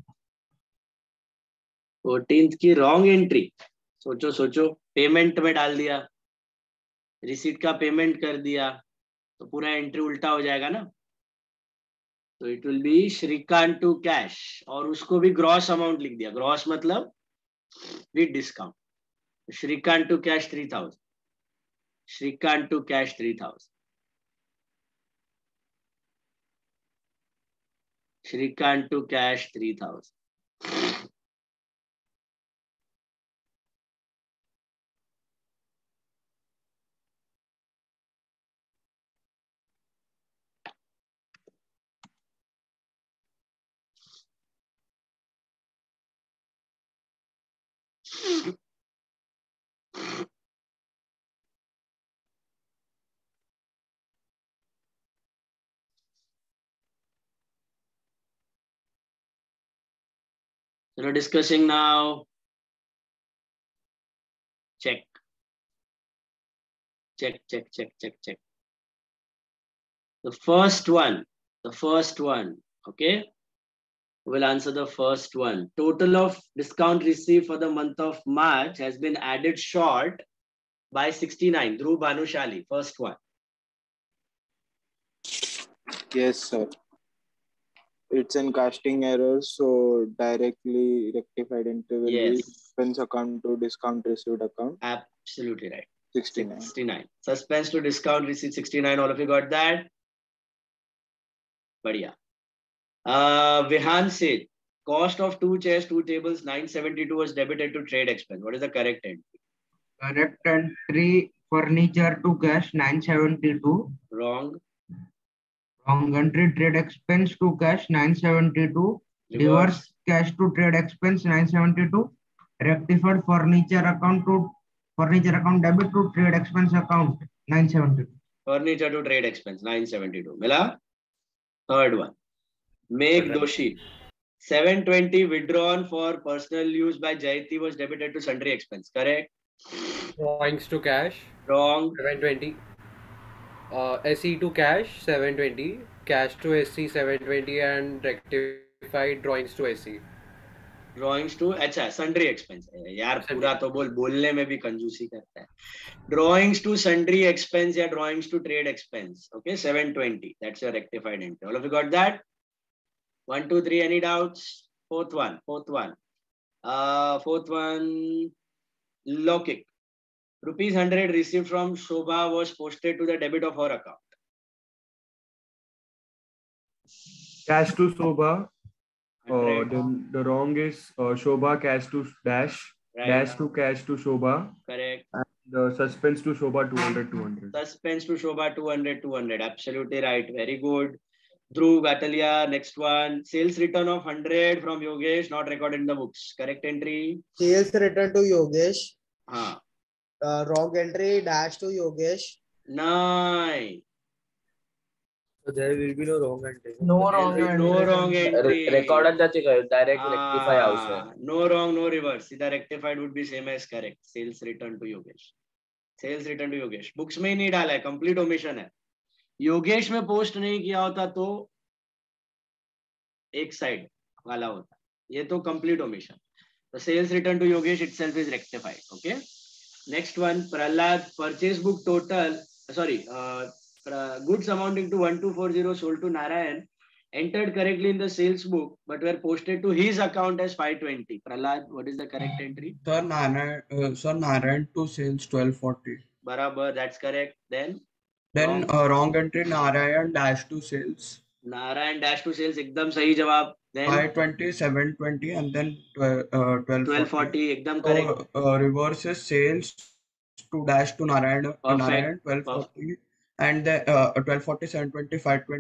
14th की रॉन्ग एंट्री, सोचो सोचो, पेमेंट में डाल दिया, रिसीट का पेमेंट कर दिया, तो पूरा एंट्री उल्टा हो जाएगा ना। तो it will be Shrikant to cash, और उसको भी ग्रॉस अमाउंट लिख दिया। ग्रॉस मतलब with discount. Shrikant to cash 3000, Shrikant to cash 3000। Shrikant to cash 3,000. So we're discussing now. Check. Check. The first one. Okay. We'll answer the first one. Total of discount received for the month of March has been added short by 69. Dhruv Bhanushali, first one. Yes, sir. It's in casting error, so directly rectified entry will be suspense account to discount received account. Absolutely right. 69. Suspense to discount received 69. All of you got that? Badhiya. Vihan said, cost of 2 chairs, 2 tables, 972 was debited to trade expense. What is the correct entry? Correct entry, furniture to cash 972. Wrong. Wrong entry, trade expense to cash 972. Reverse cash to trade expense 972. Rectified furniture account debit to trade expense account 972. Furniture to trade expense 972. Mila? Third one. Megh Doshi. 720 withdrawn for personal use by Jayati was debited to sundry expense. Correct? Drawings to cash. Wrong. 720. SE to cash 720. Cash to SC 720 and rectified drawings to SC. Drawings to अच्छा sundry expense. यार पूरा तो बोलने में भी कंजूसी करता है. Drawings to sundry expense या drawings to trade expense. Okay, 720. That's your rectified entry. All of you got that? 1, 2, 3. Any doubts? Fourth one. Fourth one. Lokik. Rupees 100 received from Shobha was posted to the debit of her account. Cash to Shobha. Then the wrong is Shobha cash to dash. Right. Dash to cash to Shobha. Correct. And suspense to Shobha 200. Suspense to Shobha 200. Absolutely right. Very good. Dhruv Gatalia. Next one. Sales return of 100 from Yogesh not recorded in the books. Correct entry. Sales return to Yogesh. Wrong entry. Dash to Yogesh. 9. So there will be no wrong entry. No wrong entry. Recorded direct rectify also. No wrong, no reverse. The rectified would be same as correct. Sales return to Yogesh. Sales return to Yogesh. Books में नहीं डाला है. Complete omission है. योगेश में post नहीं किया होता तो एक साइड वाला होता. ये तो complete omission. The sales return to Yogesh itself is rectified. Okay. Next one. Prahlad purchase book total. Goods amounting to 1240 sold to Narayan entered correctly in the sales book but were posted to his account as 520. Prahlad, what is the correct entry? Sir, Narayan to sales 1240. Barabar, that's correct. Then wrong entry, Narayan dash to sales. Narayan dash to sales, ekdam sahi jawab. Then 520, 720 and then 1240. Ekdam correct. Reverse is sales to dash to Narayan 1240. And then 1240, 720,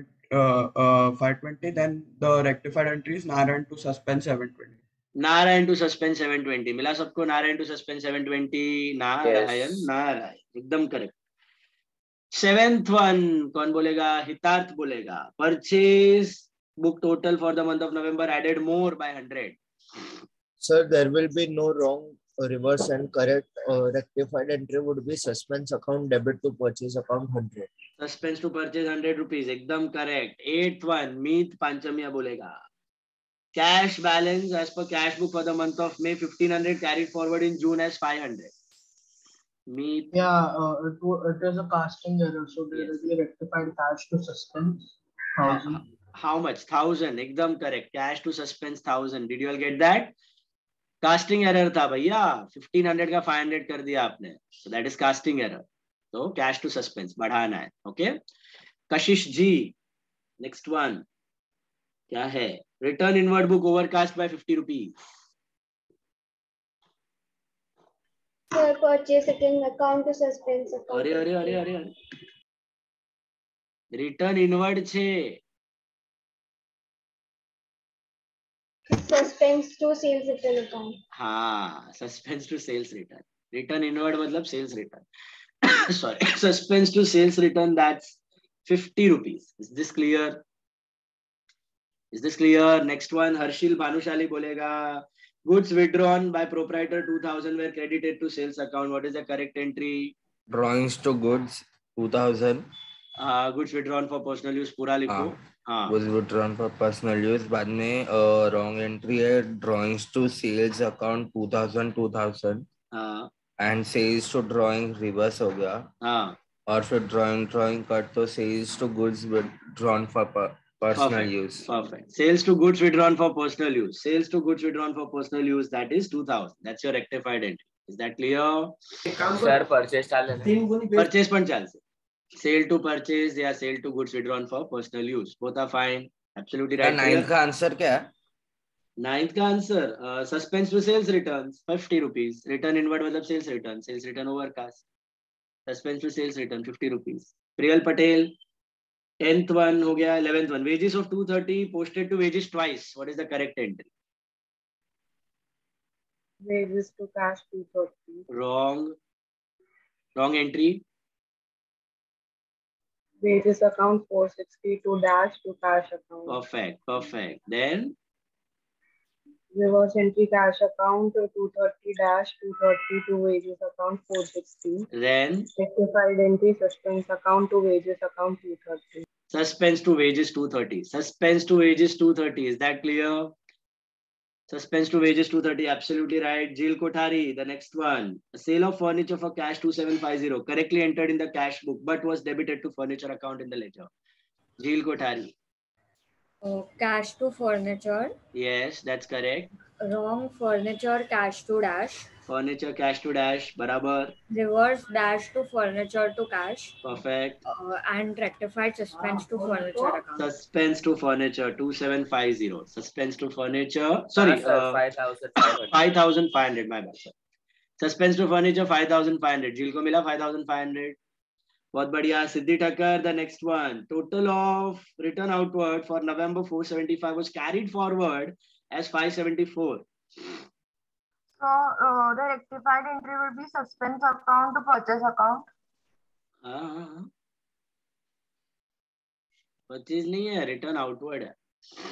520. Then the rectified entry is Narayan to suspend 720. Narayan to suspend 720. Mila sabko Narayan to suspend 720. Narayan. Ekdam correct. 7th one. Kaun bolega? Hitarth bolega. Purchase book total for the month of November added more by 100. Sir, there will be no wrong reverse and correct. Rectified entry would be suspense account debit to purchase account 100. Suspense to purchase 100 rupees. Ekdam correct. 8th one. Meet Panchamiya bolega. Cash balance as per cash book for the month of May 1500 carried forward in June as 500. Meet. Yeah, it is a casting error. So there will be rectified cash to suspense 1000. How much? 1000. Ekdam correct. Cash to suspense 1000. Did you all get that? Casting error था भैया. 1500 का 500 कर दिया आपने. So that is casting error. So cash to suspense बढ़ाना है. Okay. Kashish G. Next one. क्या है? Return inward book overcast by 50 rupees. Sir, purchase account to suspense account. અરે return inward છે. Suspense to sales return account. हाँ, suspense to sales return. Return inward मतलब sales return. Sorry, suspense to sales return, that's 50 rupees. Is this clear? Is this clear? Next one, Harshil Bhanushali बोलेगा. Goods withdrawn by proprietor 2000 were credited to sales account. What is the correct entry? Drawings to goods 2000. Goods withdrawn for personal use पूरा लिखो. Goods withdrawn for personal use. बाद में wrong entry है. Drawings to sales account 2000. And sales to drawing reverse हो गया. और फिर drawing cut तो sales to goods withdrawn for personal use. Perfect. Sales to goods withdrawn for personal use. Sales to goods withdrawn for personal use, that is 2000. That's your rectified entry. Is that clear? Sir, purchase डालें. Purchase पण चालते. Sale to purchase या sale to goods withdrawn for personal use. Both are fine. Absolutely right. Ninth का answer क्या है? Ninth का answer suspense to sales returns 50 rupees. Return inward मतलब sales return. Sales return overcast. Suspense to sales return 50 rupees. Priyal Patel. 10th one हो गया. 11th one. Wages of 230 posted to wages twice. What is the correct entry? Wages to cash 230. Wrong. Wrong entry. Wages account 462 dash to cash account. Perfect. Then reverse entry cash account 230 dash 230 to wages account 460. Then rectified entry suspense account to wages account 230. Suspense to wages 230. Suspense to wages 230. Is that clear? Suspense to wages 230. Absolutely right. Jill Kothari, the next one. A sale of furniture for cash 2750. Correctly entered in the cash book, but was debited to furniture account in the ledger. Jill Kothari. Cash to furniture. Yes, that's correct. Wrong. Furniture cash to dash. Furniture cash to dash. Barabar. Reverse dash to furniture to cash. Perfect. And rectified suspense to furniture account. Suspense to furniture 2750. Suspense to furniture. Sorry. 5,500. 5,500. My bad, sir. Suspense to furniture 5,500. Jill को मिला 5,500. बहुत बढ़िया. Siddhi Thakkar, the next one. Total of return outward for November 475 was carried forward as 574. So the rectified entry will be suspense account to purchase account. Purchase नहीं है, return outward है.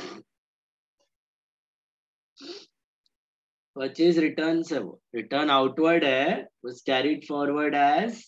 Purchase returns है वो. Return outward है, was carried forward as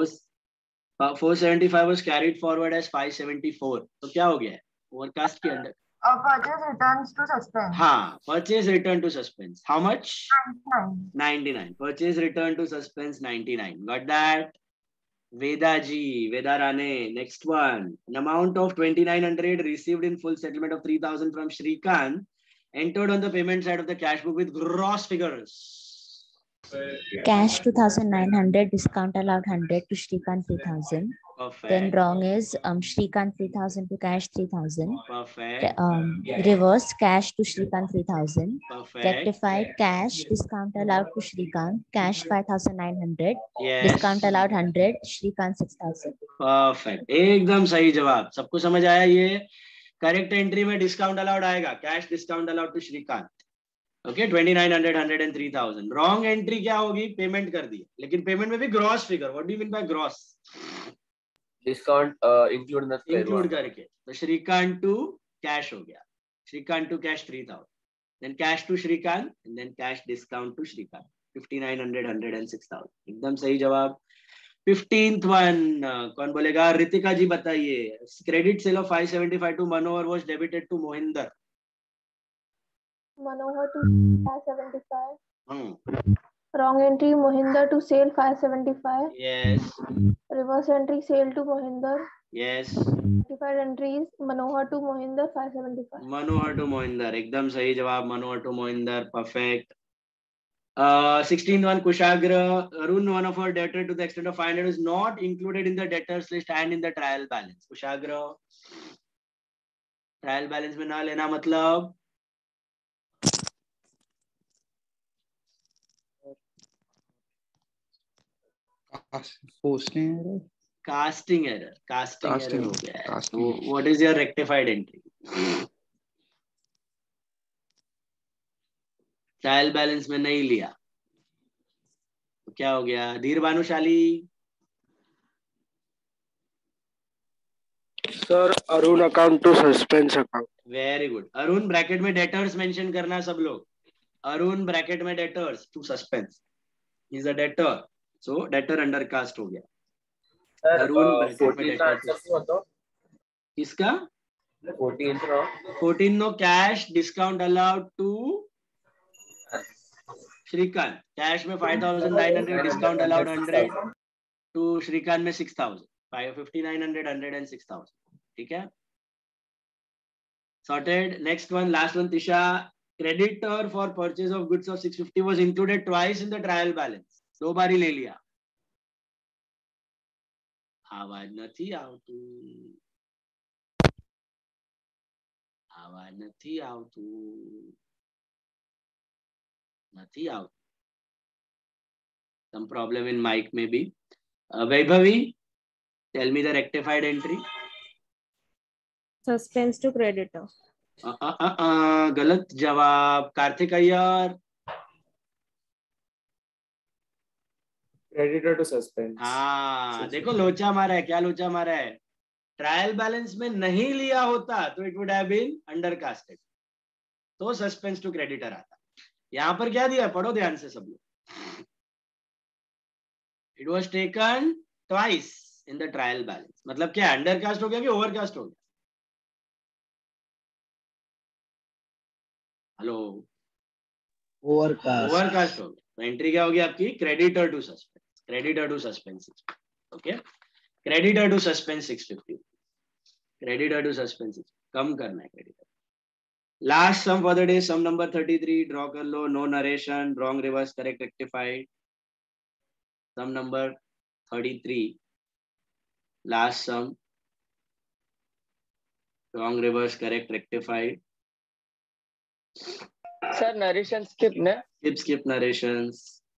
475 was carried forward as 574. तो क्या हो गया है? Overcast के अंदर. Purchase returns to suspense. हाँ, purchase return to suspense. How much? 99. 99. Purchase return to suspense 99. Got that? Veda Ji, Veda Rane. Next one. An amount of 2,900 received in full settlement of 3,000 from Shrikant entered on the payment side of the cash book with gross figures. Cash 2,900, discount allowed 100 to Shrikant 3,000. Perfect. Then wrong is Shrikant 3,000 to cash 3,000. Perfect. Reverse cash to Shrikant 3,000. Perfect. Rectified cash, discount allowed to Shrikant, cash 5,900. Yes. Discount allowed 100, Shrikant 6,000. Perfect. एकदम सही जवाब. सबको समझ आया ये? Correct entry में discount allowed आएगा. Cash discount allowed to Shrikant. Okay, 2,900, 100 and 3,000. Wrong entry क्या होगी? Payment कर दी. लेकिन payment में भी gross figure. What do you mean by gross? Discount include nothing. Include करके. तो Shrikant to cash हो गया. Shrikant to cash 3,000. Then cash to Shrikant and then cash discount to Shrikant. 5,900, 100 and 6,000. एकदम सही जवाब. 15th one. कौन बोलेगा? रितिका जी बताइए. Credit sale of 575 to Manohar was debited to Mohinder. Manohar to 575. Wrong entry, Mohinder to sale 575. Yes. Reverse entry, sale to Mohinder. Yes. Rectified entries, Manohar to Mohinder 575. Manohar to Mohinder. एकदम सही जवाब. Manohar to Mohinder. Perfect. 16th one, Kushagra. Arun, one of our debtor to the extent of 500 is not included in the debtors list and in the trial balance. Kushagra. Trial balance में ना लेना मतलब casting error हो गया है। तो what is your rectified entry? Trial balance में नहीं लिया तो क्या हो गया? Dhir Bhanushali sir, Arun account to suspense account. Very good. Arun bracket में डेटर्स मेंशन करना सब लोग। अरुण ब्रैकेट में debtors to suspense, is a debtor, so debtor undercast हो गया। अरुण ब्रैकेट में डेटर्स। किसका? 14 no cash discount allowed to Shrikant. Cash में 5,900 डिस्काउंट अलाउड 100 टू श्रीकांत में 6,000, 5,900 100 and 6,000। ठीक है, sorted. Next one, last one Tisha. Creditor for purchase of goods of 650 was included twice in the trial balance. 2 बार ही ले लिया। आवाज नहीं आवती, आवाज नहीं आवती, नहीं आवती। Some problem in mic maybe. Vaibhavi, tell me the rectified entry. Suspense to creditor. गलत जवाब। Kartik Iyer. Creditor to suspense. हाँ, देखो लोचा मारा है। क्या लोचा मारा है? ट्रायल बैलेंस में नहीं लिया होता तो it would have been undercasted, तो सस्पेंस टू क्रेडिटर आता। यहां पर क्या दिया, पढ़ो ध्यान से सब लोग। It was taken twice in the trial balance, मतलब क्या अंडरकास्ट हो गया कि ओवरकास्ट हो गया? हेलो, ओवरकास्ट हो गया। तो एंट्री क्या होगी आपकी? Creditor to suspense, creditor to suspense. Okay, creditor to suspense 650, creditor to suspense कम करना है creditor. Last sum for the day, sum number 33। Draw कर लो। No narration, wrong reverse correct rectified. Sum number 33, last sum, wrong reverse correct rectified. Sir narration skip ने? skip narrations,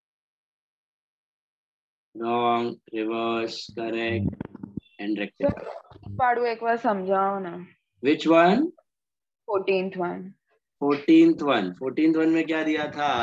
wrong, reverse, correct and rectify. पाड़ू एक बार समझाओ ना। Which one? 14th one। 14th one में क्या दिया था?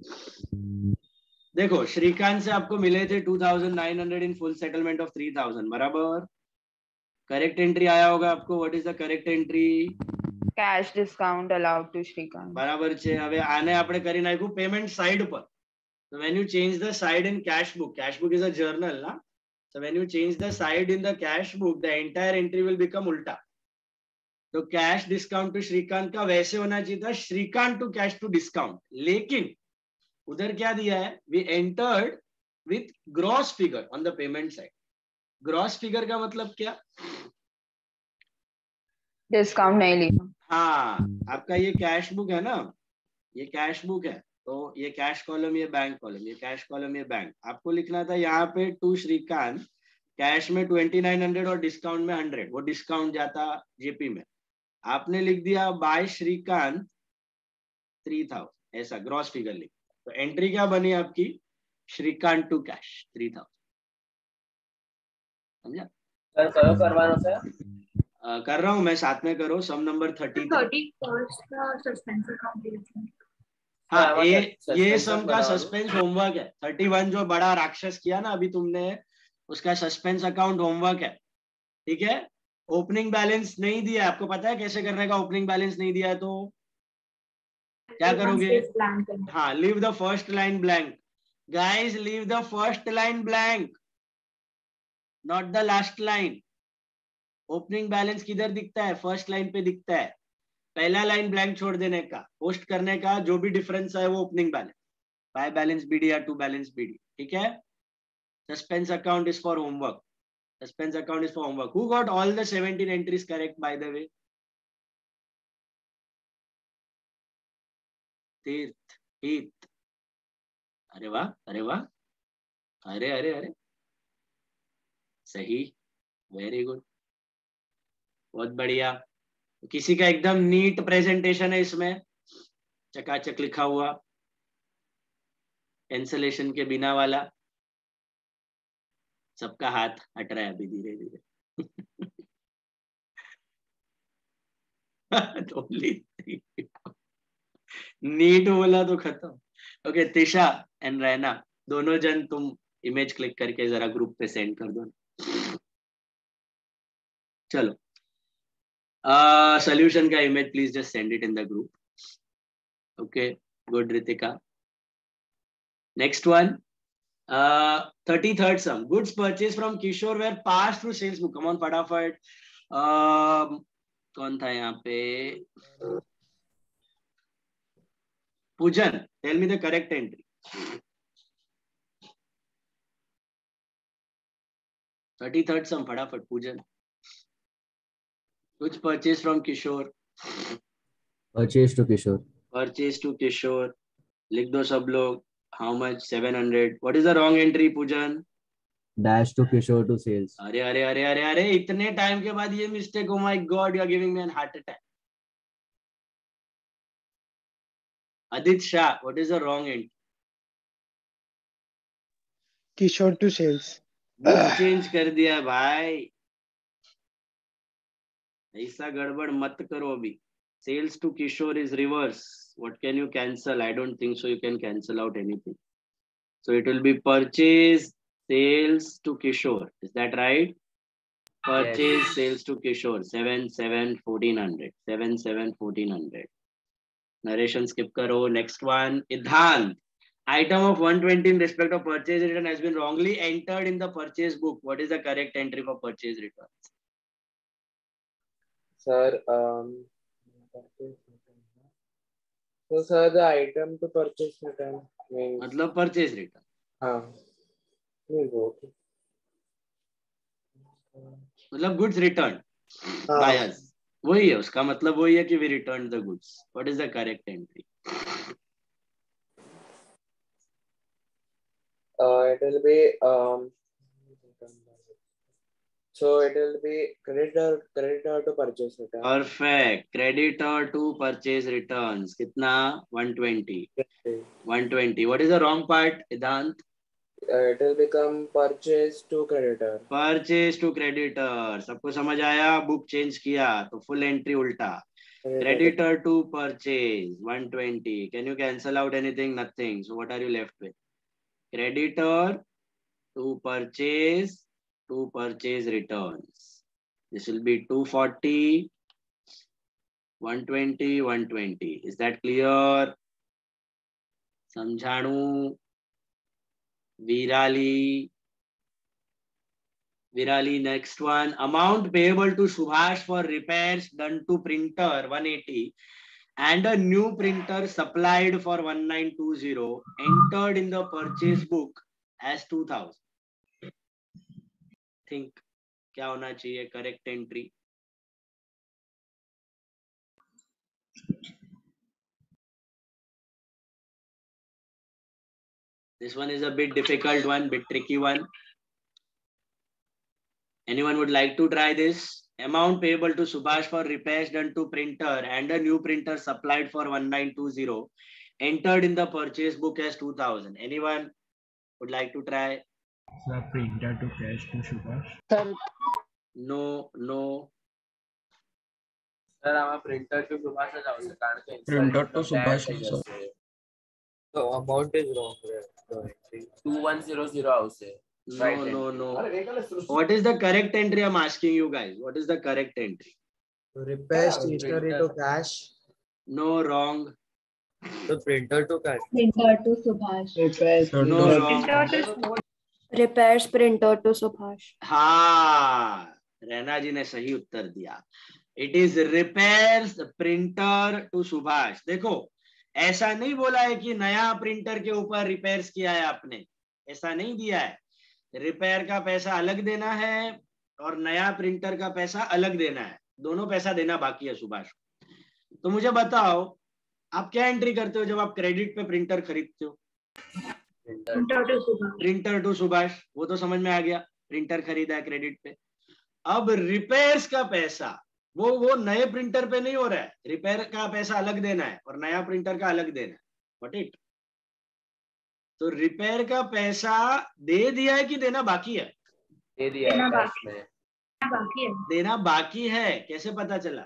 देखो, श्रीकांत से आपको मिले थे 2,900 इन फुल सेटलमेंट ऑफ 3,000, बराबर। करेक्ट एंट्री आया होगा आपको। What is the correct entry? Cash discount allowed to Shrikant. बराबर છે। હવે આને આપણે કરી નાખ્યું પેમેન્ટ સાઇડ પર। So when you change the side in cash book is a journal na, so when you change the side in the cash book, the entire entry will become ulta। तो cash discount to Shrikant का वैसे होना चाहिए था Shrikant to cash to discount, लेकिन उधर क्या दिया है? We entered with gross figure on the payment side. Gross figure का मतलब क्या? डिस्काउंट नहीं लिया। हाँ, आपका ये कैश बुक है ना, ये कैश बुक है, तो ये कैश कॉलम, ये बैंक कॉलम, ये कैश कॉलम, ये बैंक। आपको लिखना था यहाँ पे टू श्रीकांत, कैश में 2,900 और डिस्काउंट में 100, वो डिस्काउंट जाता जेपी में। आपने लिख दिया बाय श्रीकांत 3,000, ऐसा ग्रॉस फिगर लिख। तो एंट्री क्या बनी आपकी? Shrikant to cash 3,000। समझा? सर करो करवाना सर। कर रहा हूं मैं, साथ में करो। Sum number 30। हाँ, ये सम का सस्पेंस होमवर्क है। 31 जो बड़ा राक्षस किया ना अभी तुमने, उसका सस्पेंस अकाउंट होमवर्क है। ठीक है, ओपनिंग बैलेंस नहीं दिया। आपको पता है कैसे करने का? ओपनिंग बैलेंस नहीं दिया है तो क्या करोगे? हाँ, leave the first line blank guys, leave the first line blank, not the last line. Opening balance किधर दिखता है? फर्स्ट लाइन पे दिखता है। पहला लाइन ब्लैंक छोड़ देने का, पोस्ट करने का, जो भी डिफरेंस है वो opening balance, by balance BD या टू बैलेंस बीडी। ठीक है, suspense account is for homework, suspense account is for homework. Who got all the 17 entries correct by the way? Tirth, Heet, अरे वाह, अरे वाह, अरे अरे अरे, सही, वेरी गुड, बहुत बढ़िया। किसी का एकदम नीट प्रेजेंटेशन है इसमें, चकाचक लिखा हुआ, कैंसलेशन के बिना वाला? सबका हाथ हट रहा है अभी धीरे धीरे। नीट बोला तो खत्म। ओके, तिशा एंड रैना, दोनों जन तुम इमेज क्लिक करके जरा ग्रुप पे सेंड कर दो। चलो, सोल्यूशन का image please just send it in the group. Okay, good Ritika. Next one, 33rd sum, goods purchased from Kishore were passed through sales book. Come on, फटाफट। कौन था यहाँ पे? पूजन, tell me the correct entry. 33rd sum, फटाफट पूजन। Goods purchased from Kishore. Purchase to Kishore. Purchase to Kishore. लिख दो सब लोग। How much? 700. What is the wrong entry, Pujan? Dash to Kishore to sales. अरे अरे अरे अरे अरे, इतने टाइम के बाद ये mistake! Oh my God, you are giving me an heart attack. Adit Shah, what is the wrong entry? Kishore to sales. Book change कर दिया भाई, ऐसा गड़बड़ मत करो अभी। Sales to Kishore is reverse. What can you cancel? I don't think so you can cancel out anything. So it will be purchase sales to Kishore. Is that right? Purchase Yes. sales to Kishore. 7,700, 1400. Narration skip karo. Next one, Idhant. Item of 120 in respect of purchase return has been wrongly entered in the purchase book. What is the correct entry for purchase returns? Sir, so sir, the item to purchase return means मतलब purchase return. हाँ, okay. मतलब goods returned by us, वही है उसका मतलब, वही है कि we returned the goods. What is the correct entry? It will be so it will be creditor to purchase return. Perfect. Creditor to purchase returns. कितना? 120. 120. What is the wrong part, Idant? It will become purchase to creditor. Purchase to creditor. सबको समझ आया? Book change किया तो full entry उल्टा। Creditor to purchase 120. Can you cancel out anything? Nothing. So what are you left with? Creditor to purchase returns. This will be 240, 120, 120. Is that clear? Samjhanu, Virali. Next one. Amount payable to Subhash for repairs done to printer 180 and a new printer supplied for 1920 entered in the purchase book as 2000. Think क्या होना चाहिए correct entry? This one is a bit difficult one, bit tricky one. Anyone would like to try this? Amount payable to Subhash for repairs done to printer and a new printer supplied for 1920 entered in the purchase book as 2000. Anyone would like to try? The printer to cash to Subhash. Sir, No. sir, I'm a printer to Subhash આવશે કારણ કે Printer to Subhash થઈ આવશે. જશે. The amount is wrong. 2100 આવશે. Right No. What is the correct entry? I'm asking you guys. What is the correct entry? Repair stationery to cash. No, wrong. The printer to cash. Printer to Subhash. No, wrong. Repairs printer to Subhash. हाँ, रैना जी ने सही उत्तर दिया. It is repairs printer to Subhash. देखो, ऐसा नहीं बोला है कि नया प्रिंटर के ऊपर रिपेयर्स किया है आपने, ऐसा नहीं दिया है. रिपेयर का पैसा अलग देना है और नया प्रिंटर का पैसा अलग देना है, दोनों पैसा देना बाकी है सुभाष. तो मुझे बताओ, आप क्या एंट्री करते हो जब आप क्रेडिट पे प्रिंटर खरीदते हो? प्रिंटर टू सुभाष, वो तो समझ में आ गया, प्रिंटर खरीदा है क्रेडिट पे. अब रिपेयर्स का पैसा वो नए प्रिंटर पे नहीं हो रहा है, रिपेयर का पैसा अलग देना है और नया प्रिंटर का अलग देना है. What it? तो रिपेयर का पैसा दे दिया है कि देना बाकी है? दे दिया है, कैश में बाकी है. देना बाकी है. कैसे पता चला?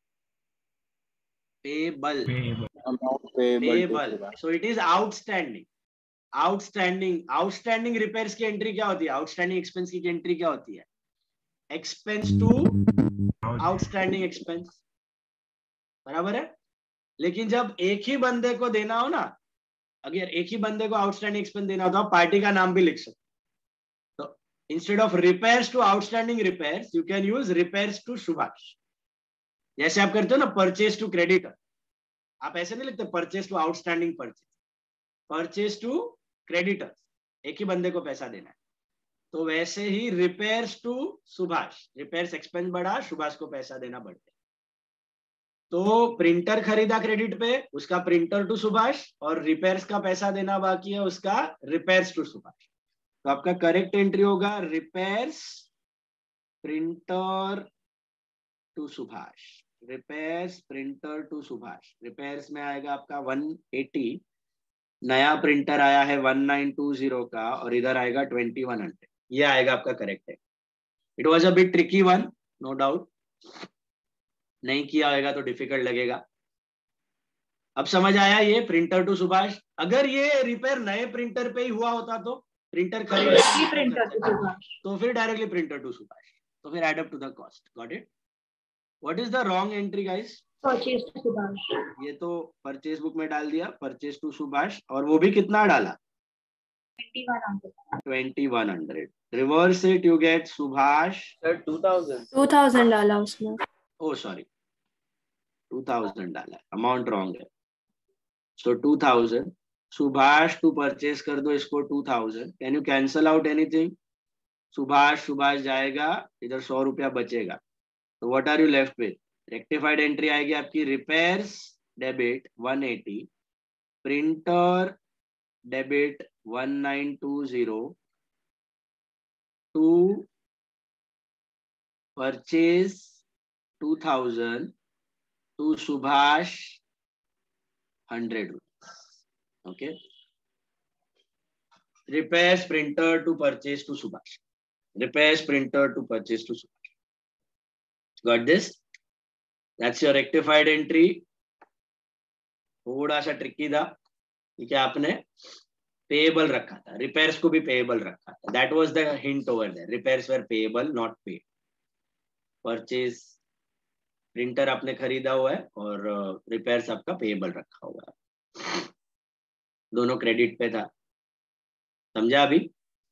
Payable. Payable. So it is outstanding. Outstanding repairs की एंट्री क्या होती है? आउटस्टैंडिंग एक्सपेंस की एंट्री क्या होती है? Expense to outstanding expense. बराबर है. लेकिन जब एक ही बंदे को देना हो ना, अगर एक ही बंदे को आउटस्टैंडिंग एक्सपेंस देना हो तो आप पार्टी का नाम भी लिख सकते. तो instead of repairs to outstanding repairs, you can use repairs to Subhash. जैसे आप करते हो ना परचेज टू क्रेडिटर, आप ऐसे नहीं लिखते purchase to outstanding purchase. Purchase to creditors, एक ही बंदे को पैसा देना है. तो वैसे ही repairs to Subhash, repairs expense बढ़ा, सुभाष को पैसा देना बढ़ते. तो प्रिंटर खरीदा क्रेडिट पे, उसका प्रिंटर टू सुभाष, और रिपेयर्स का पैसा देना बाकी है, उसका रिपेयर्स टू सुभाष. तो आपका करेक्ट एंट्री होगा repairs printer to Subhash. Repairs printer to Subhash. Repairs में आएगा आपका 180, नया प्रिंटर आया है 1920 का, और इधर आएगा 2100. ये आएगा आपका करेक्ट है. It was a bit tricky one, no doubt. नहीं किया होगा तो डिफिकल्ट लगेगा. अब समझ आया ये प्रिंटर टू सुभाष. अगर ये रिपेयर नए प्रिंटर पे ही हुआ होता तो प्रिंटर खरीदा तो फिर डायरेक्टली प्रिंटर टू सुभाष, तो फिर add up to the cost. Got it? What is the wrong entry guys? Purchase to Subhash. ये तो परचेज बुक में डाल दिया परचेज टू सुभाष, और वो भी कितना डाला? 2100. Reverse it, you get Subhash 2000 डाला उसमें. ओ सॉरी, 2000 डाला, अमाउंट रॉन्ग है. सो 2000 सुभाष टू परचेज कर दो इसको 2000. Can you cancel out anything? Subhash जाएगा, इधर 100 रुपया बचेगा. तो what are you left with? Rectified entry आएगी आपकी repairs debit 180, printer debit 1920, to purchase 2000, to Subhash 100 rupees. Okay. Repairs printer to purchase to Subhash. Repairs printer to purchase to Subhash. Got this? That's your rectified entry. थोड़ा सा tricky था क्योंकि आपने payable रखा था, repairs को भी पेएबल रखा था. That was the hint over there. Repairs were payable not paid. Purchase printer आपने खरीदा हुआ है और रिपेयर्स आपका पेएबल रखा हुआ है. दोनों क्रेडिट पे था. समझा अभी?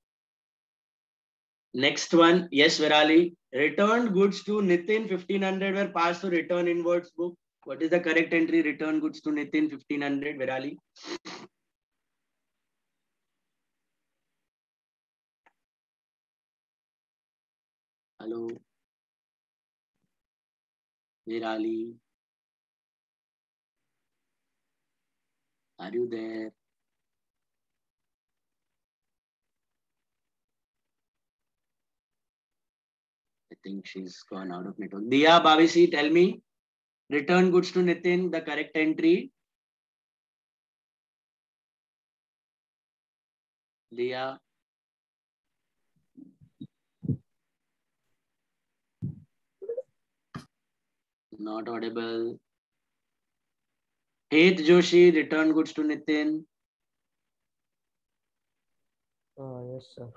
Next one, yes Virali. Return goods to Nitin 1500 were passed to return inwards book. What is the correct entry? Return goods to Nitin 1500. Virali. Hello. Virali. Are you there? I think she's gone out of network. Diya Bhavisi, tell me. Return goods to Nitin, the correct entry. Diya. Not audible. Heth Joshi, return goods to Nitin. Yes, sir.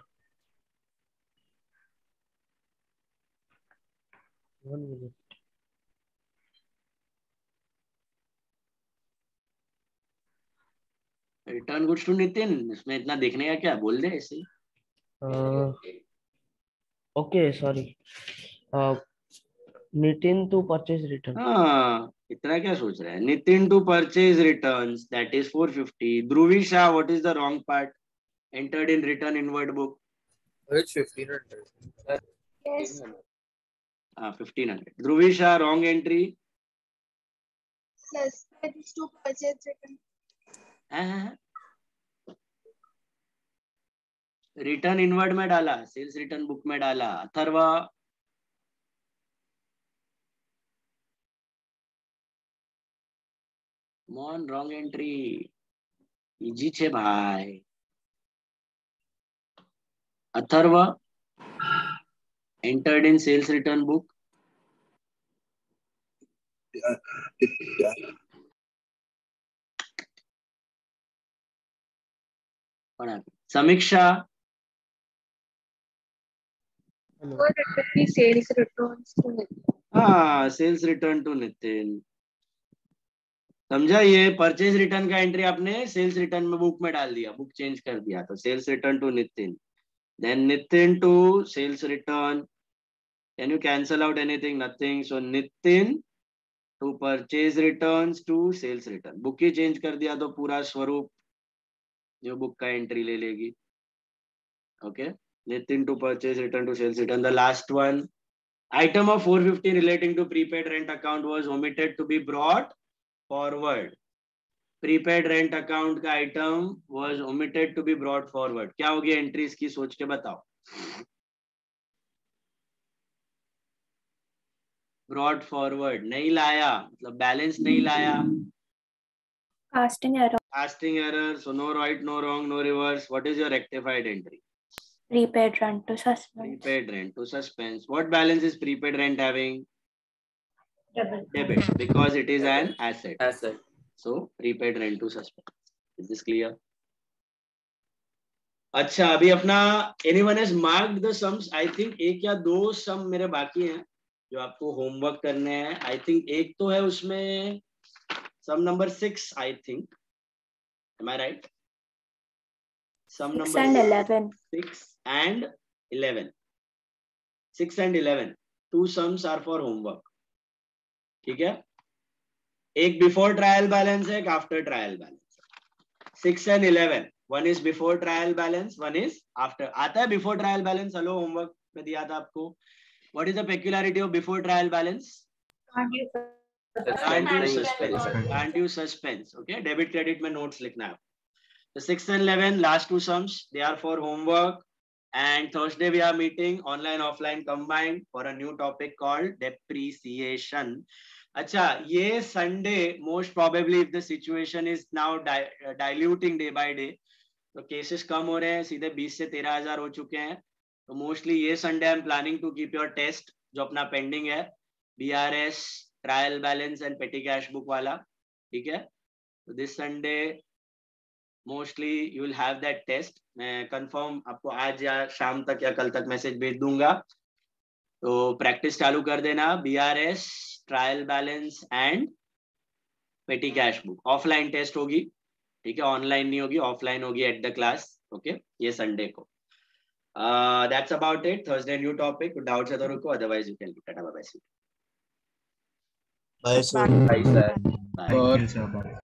1 minute. Return goods to Nitin, इसमें इतना देखने का क्या, बोल दे ऐसे ही. Okay sorry. Nitin to purchase return. हाँ, इतना क्या सोच रहा है. Nitin to purchase returns, that is 450. Dhruvi Shah, what is the wrong part? Entered in return inward book. It's 1500. Yes. 1500. Dhruvi Shah, wrong entry. Yes, that is to purchase return. Return inward में डाला, sales return book में डाला. Atharva. Come on, wrong entry. Easy છે ભાઈ. Atharva entered in sales return book. What happened? Samiksha. What it will be sales returns to Nitin. हाँ, sales return to Nitin. समझा? ये purchase return का entry आपने sales return में book में डाल दिया, बुक चेंज कर दिया, तो sales return to Nitin, then Nitin to sales return. Can you cancel out anything? Nothing. So Nitin to purchase returns to sales return. Book ही चेंज कर दिया तो पूरा स्वरूप जो बुक का एंट्री ले लेगी. Okay, Nitin to purchase return to sales return. The last one, item of 450 relating to prepaid rent account was omitted to be brought forward. Prepaid rent account का item was omitted to be brought forward. क्या होगी entries की, सोच के बताओ. Brought forward, नहीं लाया मतलब बैलेंस नहीं लाया. Casting error. Casting error. So no right, no wrong, no reverse. What is your rectified entry? Prepaid rent to suspense. Prepaid rent to suspense. What balance is prepaid rent having? Debit, because it is an asset. Asset. So prepaid rent to suspense. Is this clear? अच्छा, अभी अपना anyone has marked the sums? I think एक या दो सम मेरे बाकी हैं जो आपको होमवर्क करने हैं. I think एक तो है उसमें sum number 6. I think. Am I right? Sum 6 number and 11. 6 and 11. 6 and 11. Two sums are for homework. ठीक है? एक बिफोर ट्रायल बैलेंस है, एक after trial balance. 6 and 11. One is before trial balance, one is after. आता है before trial balance? Hello, homework में दिया था आपको. What is the peculiarity of before trial balance? Can't use suspense. Can't use suspense. Okay, debit credit में notes लिखना है. The 6 and 11, last two sums, they are for homework. And Thursday we are meeting online, offline combined for a new topic called depreciation. अच्छा, ये Sunday most probably if the situation is now diluting day by day, तो cases कम हो रहे हैं, सीधे 20 से 13,000 हो चुके हैं. तो mostly ये Sunday I am planning to keep your test जो अपना pending है, BRS, trial balance and petty cash book वाला. ठीक है? तो this Sunday mostly you will have that test. मैं कंफर्म आपको आज या शाम तक या कल तक मैसेज भेज दूंगा. तो प्रैक्टिस चालू कर देना. BRS, trial balance and petty cash book. Offline test होगी, ठीक है? ऑनलाइन नहीं होगी, ऑफलाइन होगी एट द क्लास. ओके, ये संडे को. That's about it. Thursday new topic. Doubts है तो रुको, otherwise you can tata bye bye. Bye sir. Bye sir. Bye.